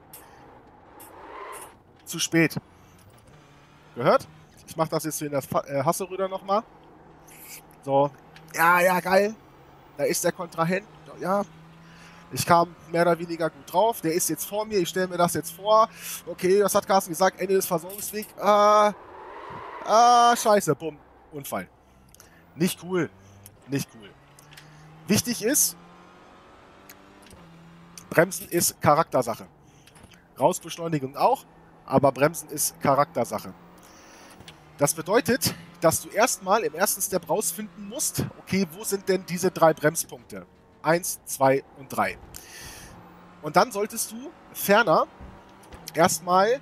zu spät. Gehört? Ich mache das jetzt hier in der Hasseröder nochmal. So, ja, geil. Da ist der Kontrahent. Ja, ich kam mehr oder weniger gut drauf. Der ist jetzt vor mir. Ich stelle mir das jetzt vor. Okay, was hat Carsten gesagt? Ende des Versorgungswegs. Scheiße. Bumm. Unfall. Nicht cool. Nicht cool. Wichtig ist, Bremsen ist Charaktersache. Rausbeschleunigung auch, aber Bremsen ist Charaktersache. Das bedeutet, dass du erstmal im ersten Step rausfinden musst, okay, wo sind denn diese 3 Bremspunkte? 1, 2 und 3. Und dann solltest du ferner erstmal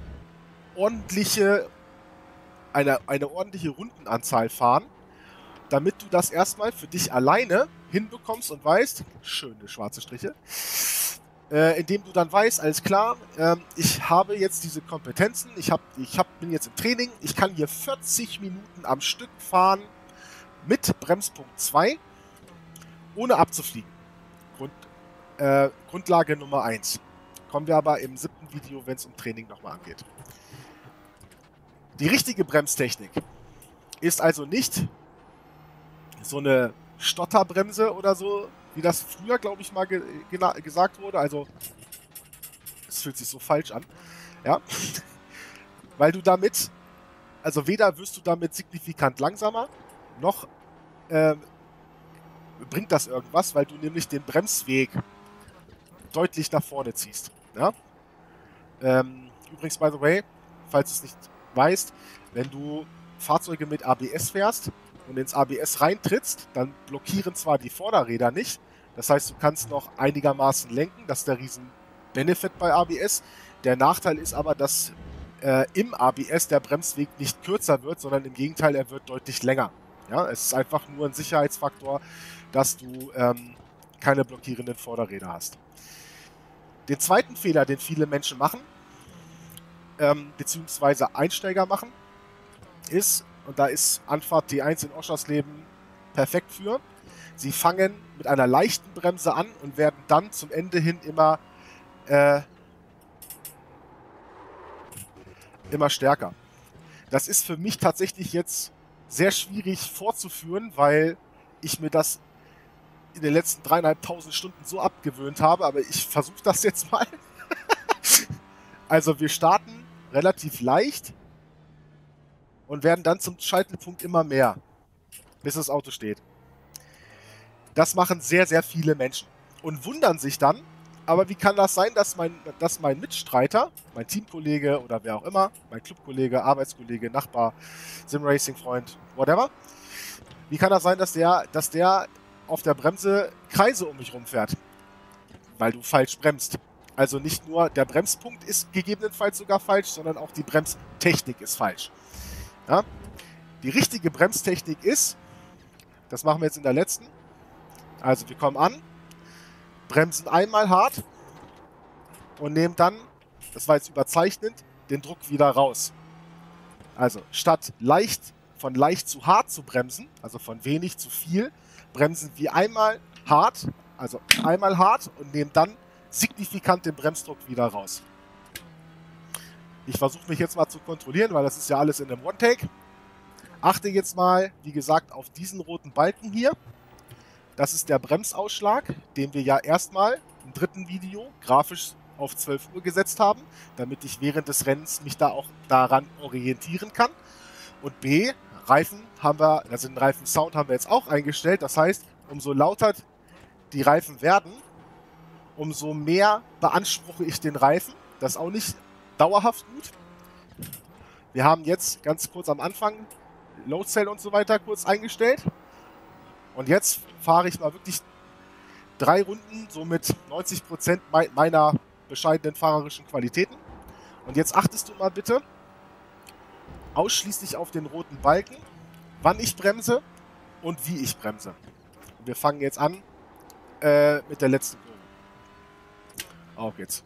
eine ordentliche Rundenanzahl fahren, damit du das erstmal für dich alleine hinbekommst und weißt, schöne schwarze Striche, indem du dann weißt, alles klar, ich habe jetzt diese Kompetenzen, bin jetzt im Training, ich kann hier 40 Minuten am Stück fahren mit Bremspunkt 2, ohne abzufliegen. Grundlage Nummer 1. Kommen wir aber im 7. Video, wenn es um Training nochmal angeht. Die richtige Bremstechnik ist also nicht so eine Stotterbremse oder so, wie das früher, glaube ich, mal gesagt wurde. Also, es fühlt sich so falsch an. Ja. Weil du damit, also weder wirst du damit signifikant langsamer, noch bringt das irgendwas, weil du nämlich den Bremsweg deutlich nach vorne ziehst. Ja? Übrigens, by the way, falls du es nicht weißt, wenn du Fahrzeuge mit ABS fährst und ins ABS reintrittst, dann blockieren zwar die Vorderräder nicht, das heißt, du kannst noch einigermaßen lenken, das ist der riesen Benefit bei ABS. Der Nachteil ist aber, dass im ABS der Bremsweg nicht kürzer wird, sondern im Gegenteil, er wird deutlich länger. Ja? Es ist einfach nur ein Sicherheitsfaktor, dass du keine blockierenden Vorderräder hast. Den zweiten Fehler, den viele Menschen machen, beziehungsweise Einsteiger machen, ist, und da ist Anfahrt T1 in Oschersleben perfekt für, sie fangen mit einer leichten Bremse an und werden dann zum Ende hin immer stärker. Das ist für mich tatsächlich jetzt sehr schwierig vorzuführen, weil ich mir das in den letzten 3.500 Stunden so abgewöhnt habe, aber ich versuche das jetzt mal. Also wir starten relativ leicht und werden dann zum Scheitelpunkt immer mehr, bis das Auto steht. Das machen sehr, sehr viele Menschen und wundern sich dann, aber wie kann das sein, dass mein Mitstreiter, mein Teamkollege oder wer auch immer, mein Clubkollege, Arbeitskollege, Nachbar, Simracing-Freund, whatever, wie kann das sein, dass der auf der Bremse Kreise um mich rumfährt? Weil du falsch bremst. Also nicht nur der Bremspunkt ist gegebenenfalls sogar falsch, sondern auch die Bremstechnik ist falsch. Ja? Die richtige Bremstechnik ist, das machen wir jetzt in der letzten, also wir kommen an, bremsen einmal hart und nehmen dann, das war jetzt überzeichnend, den Druck wieder raus. Also statt von leicht zu hart zu bremsen, also von wenig zu viel, bremsen wir einmal hart, und nehmen dann signifikant den Bremsdruck wieder raus. Ich versuche mich jetzt mal zu kontrollieren, weil das ist ja alles in einem One-Take. Achte jetzt mal, wie gesagt, auf diesen roten Balken hier. Das ist der Bremsausschlag, den wir ja erstmal im dritten Video grafisch auf 12 Uhr gesetzt haben, damit ich während des Rennens mich da auch daran orientieren kann. Und B, Reifen haben wir, also den Reifensound haben wir jetzt auch eingestellt. Das heißt, umso lauter die Reifen werden, umso mehr beanspruche ich den Reifen. Das ist auch nicht dauerhaft gut. Wir haben jetzt ganz kurz am Anfang Load Cell und so weiter kurz eingestellt. Und jetzt fahre ich mal wirklich 3 Runden, so mit 90% meiner bescheidenen fahrerischen Qualitäten. Und jetzt achtest du mal bitte ausschließlich auf den roten Balken, wann ich bremse und wie ich bremse. Und wir fangen jetzt an mit der letzten Kurve. Auf geht's.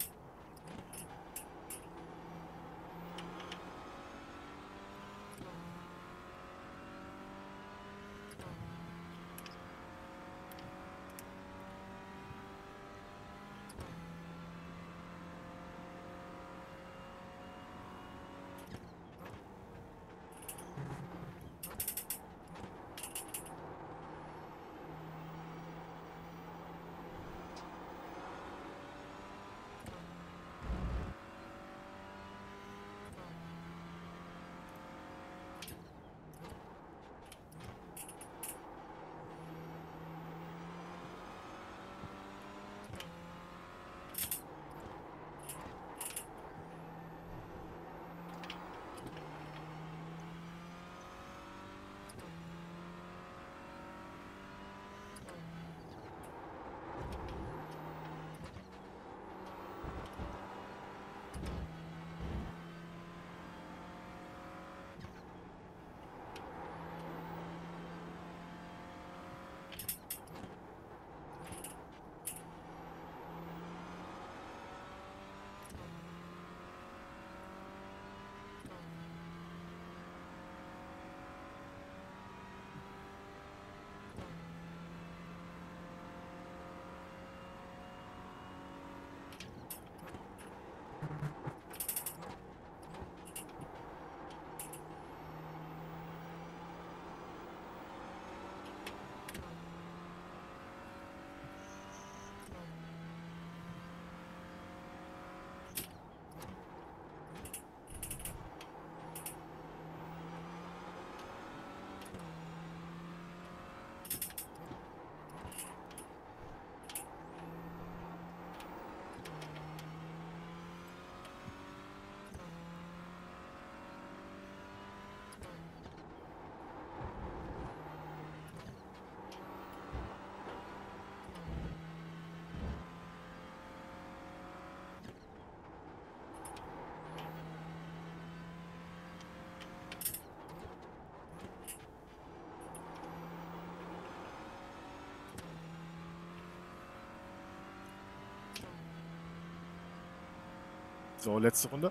So, letzte Runde.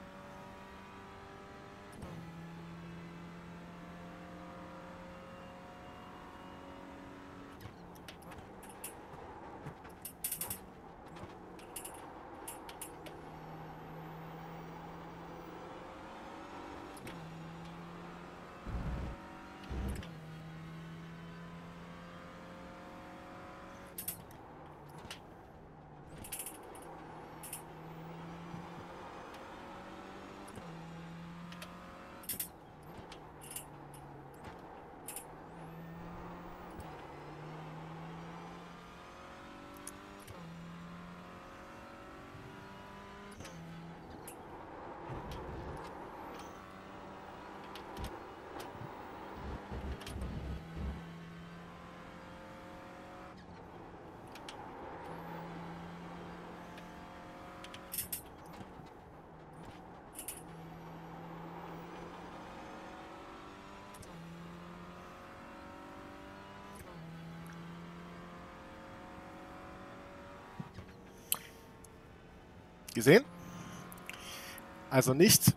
Gesehen? Also nicht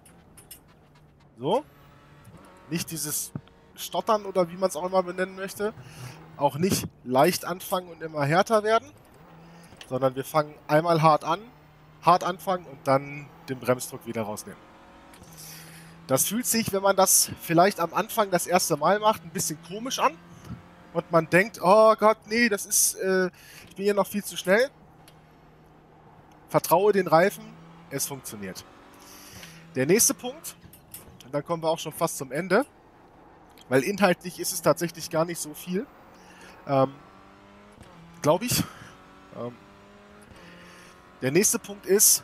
so, nicht dieses Stottern oder wie man es auch immer benennen möchte, auch nicht leicht anfangen und immer härter werden, sondern wir fangen einmal hart anfangen und dann den Bremsdruck wieder rausnehmen. Das fühlt sich, wenn man das vielleicht am Anfang das erste Mal macht, ein bisschen komisch an und man denkt, oh Gott, nee, das ist, ich bin hier noch viel zu schnell. Vertraue den Reifen, es funktioniert. Der nächste Punkt, und dann kommen wir auch schon fast zum Ende, weil inhaltlich ist es tatsächlich gar nicht so viel, glaube ich. Der nächste Punkt ist,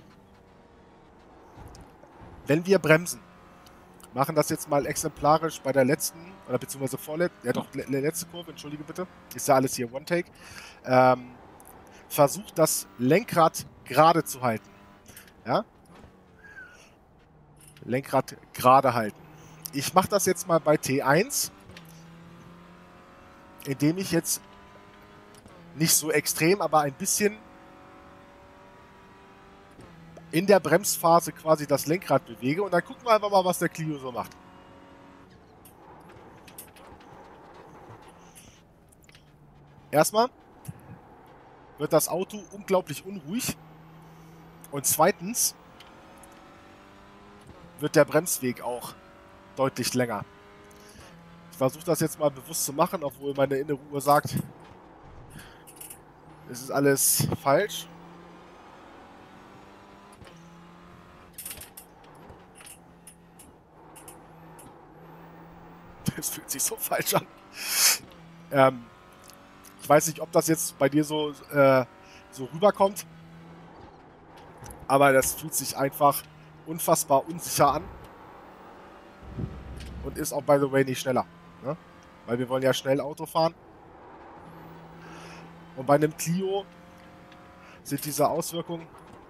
wenn wir bremsen, machen das jetzt mal exemplarisch bei der letzten, oder beziehungsweise letzte Kurve, entschuldige bitte, ist ja alles hier One-Take, versucht das Lenkrad gerade zu halten. Ja? Lenkrad gerade halten. Ich mache das jetzt mal bei T1, indem ich jetzt nicht so extrem, aber ein bisschen in der Bremsphase quasi das Lenkrad bewege und dann gucken wir einfach mal, was der Clio so macht. Erstmal wird das Auto unglaublich unruhig und zweitens wird der Bremsweg auch deutlich länger. Ich versuche das jetzt mal bewusst zu machen, obwohl meine innere Uhr sagt, es ist alles falsch. Das fühlt sich so falsch an. Ich weiß nicht, ob das jetzt bei dir so rüberkommt, aber das fühlt sich einfach unfassbar unsicher an und ist auch, by the way, nicht schneller. Ne? Weil wir wollen ja schnell Auto fahren. Und bei einem Clio sind diese Auswirkungen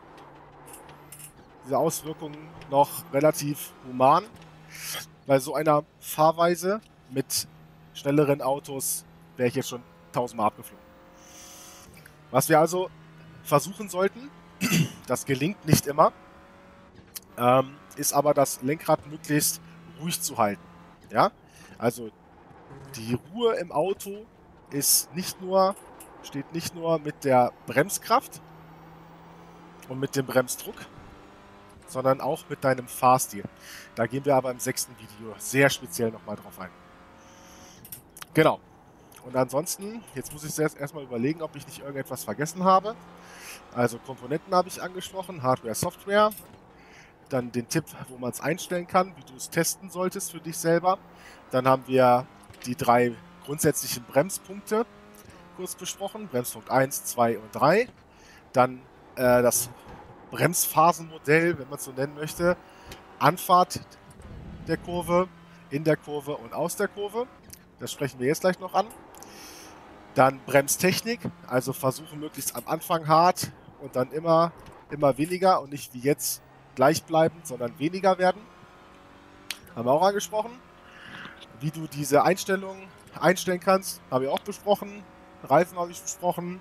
noch relativ human. Bei so einer Fahrweise mit schnelleren Autos wäre ich jetzt schon 1000-mal abgeflogen. Was wir also versuchen sollten, das gelingt nicht immer, ist aber das Lenkrad möglichst ruhig zu halten. Ja? Also die Ruhe im Auto steht nicht nur mit der Bremskraft und mit dem Bremsdruck, sondern auch mit deinem Fahrstil. Da gehen wir aber im 6. Video sehr speziell nochmal drauf ein. Genau. Und ansonsten, jetzt muss ich erstmal überlegen, ob ich nicht irgendetwas vergessen habe. Also Komponenten habe ich angesprochen, Hardware, Software. Dann den Tipp, wo man es einstellen kann, wie du es testen solltest für dich selber. Dann haben wir die 3 grundsätzlichen Bremspunkte kurz besprochen. Bremspunkt 1, 2 und 3. Dann das Bremsphasenmodell, wenn man es so nennen möchte. Anfahrt der Kurve, in der Kurve und aus der Kurve. Das sprechen wir jetzt gleich noch an. Dann Bremstechnik, also versuchen möglichst am Anfang hart und dann immer weniger und nicht wie jetzt gleichbleibend, sondern weniger werden. Haben wir auch angesprochen. Wie du diese Einstellungen einstellen kannst, habe ich auch besprochen. Reifen habe ich besprochen.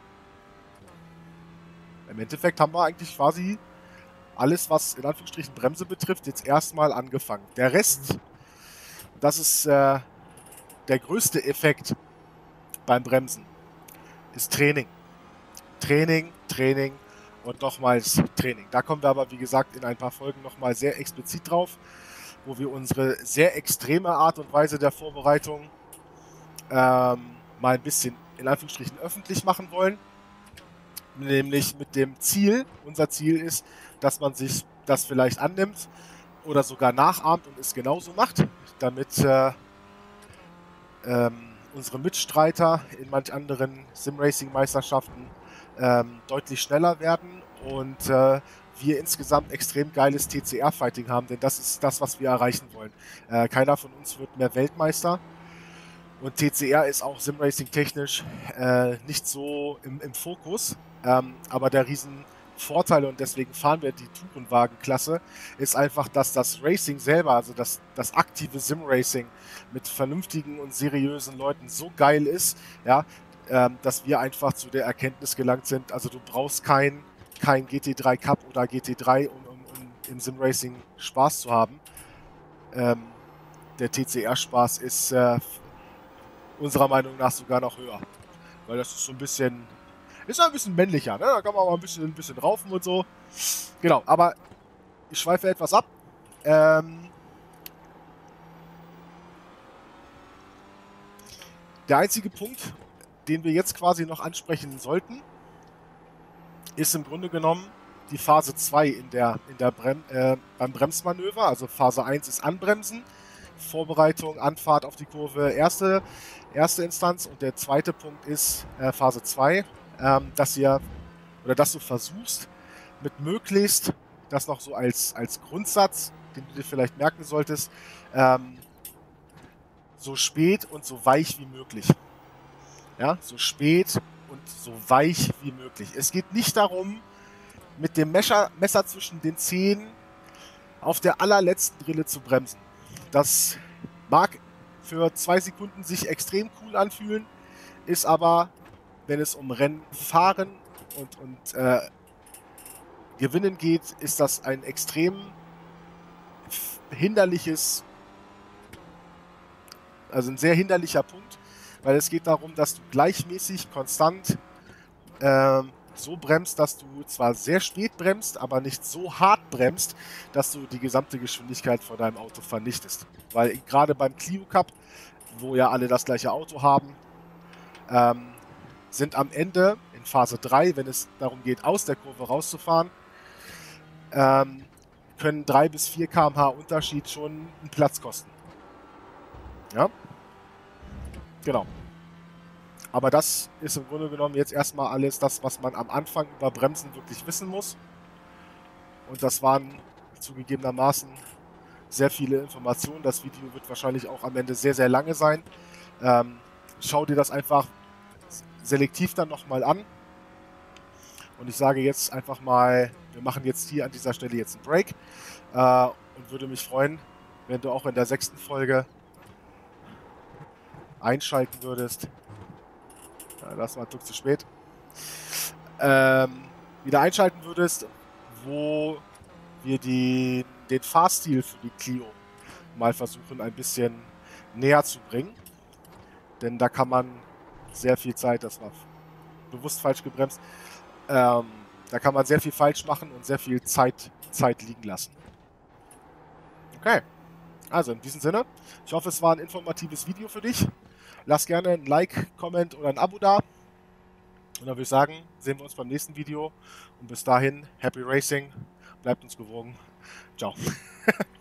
Im Endeffekt haben wir eigentlich quasi alles, was in Anführungsstrichen Bremse betrifft, jetzt erstmal angefangen. Der Rest, das ist der größte Effekt beim Bremsen, ist Training. Training und nochmals Training. Da kommen wir aber, wie gesagt, in ein paar Folgen nochmal sehr explizit drauf, wo wir unsere sehr extreme Art und Weise der Vorbereitung mal ein bisschen in Anführungsstrichen öffentlich machen wollen. Nämlich mit dem Ziel, unser Ziel ist, dass man sich das vielleicht annimmt oder sogar nachahmt und es genauso macht, damit unsere Mitstreiter in manch anderen Sim-Racing-Meisterschaften deutlich schneller werden und wir insgesamt extrem geiles TCR-Fighting haben, denn das ist das, was wir erreichen wollen. Keiner von uns wird mehr Weltmeister und TCR ist auch Sim-Racing technisch nicht so im Fokus, aber der Riesenvorteil, und deswegen fahren wir die Tourenwagen-Klasse, ist einfach, dass das Racing selber, also das aktive Sim-Racing mit vernünftigen und seriösen Leuten so geil ist, ja, dass wir einfach zu der Erkenntnis gelangt sind, also du brauchst kein kein GT3 Cup oder GT3, um im Simracing Spaß zu haben. Der TCR-Spaß ist unserer Meinung nach sogar noch höher. Weil das ist so ein bisschen, ist ein bisschen männlicher, ne? Da kann man mal ein bisschen raufen und so. Genau, aber ich schweife etwas ab. Der einzige Punkt, den wir jetzt quasi noch ansprechen sollten, ist im Grunde genommen die Phase 2 beim Bremsmanöver. Also Phase 1 ist Anbremsen, Vorbereitung, Anfahrt auf die Kurve, erste Instanz. Und der zweite Punkt ist Phase 2, dass du versuchst, mit möglichst, das noch so als Grundsatz, den du dir vielleicht merken solltest, so spät und so weich wie möglich. Ja, so spät und so weich wie möglich. Es geht nicht darum, mit dem Messer zwischen den Zehen auf der allerletzten Drille zu bremsen. Das mag für 2 Sekunden sich extrem cool anfühlen, ist aber, wenn es um Rennfahren und Gewinnen geht, ist das ein extrem ein sehr hinderlicher Punkt, weil es geht darum, dass du gleichmäßig, konstant so bremst, dass du zwar sehr spät bremst, aber nicht so hart bremst, dass du die gesamte Geschwindigkeit von deinem Auto vernichtest. Weil gerade beim Clio Cup, wo ja alle das gleiche Auto haben, sind am Ende in Phase 3, wenn es darum geht, aus der Kurve rauszufahren, können 3 bis 4 km/h Unterschied schon einen Platz kosten. Ja, genau. Aber das ist im Grunde genommen jetzt erstmal alles das, was man am Anfang über Bremsen wirklich wissen muss. Und das waren zugegebenermaßen sehr viele Informationen. Das Video wird wahrscheinlich auch am Ende sehr, sehr lange sein. Schau dir das einfach selektiv dann nochmal an. Und ich sage jetzt einfach mal, wir machen jetzt hier an dieser Stelle jetzt einen Break. Und würde mich freuen, wenn du auch in der 6. Folge einschalten würdest. Das war ein Stück zu spät. Wieder einschalten würdest, wo wir den Fahrstil für die Clio mal versuchen ein bisschen näher zu bringen. Denn da kann man sehr viel Zeit, das war bewusst falsch gebremst, da kann man sehr viel falsch machen und sehr viel Zeit liegen lassen. Okay, also in diesem Sinne, ich hoffe, es war ein informatives Video für dich. Lass gerne ein Like, Comment oder ein Abo da. Und dann würde ich sagen, sehen wir uns beim nächsten Video. Und bis dahin, Happy Racing, bleibt uns gewogen. Ciao.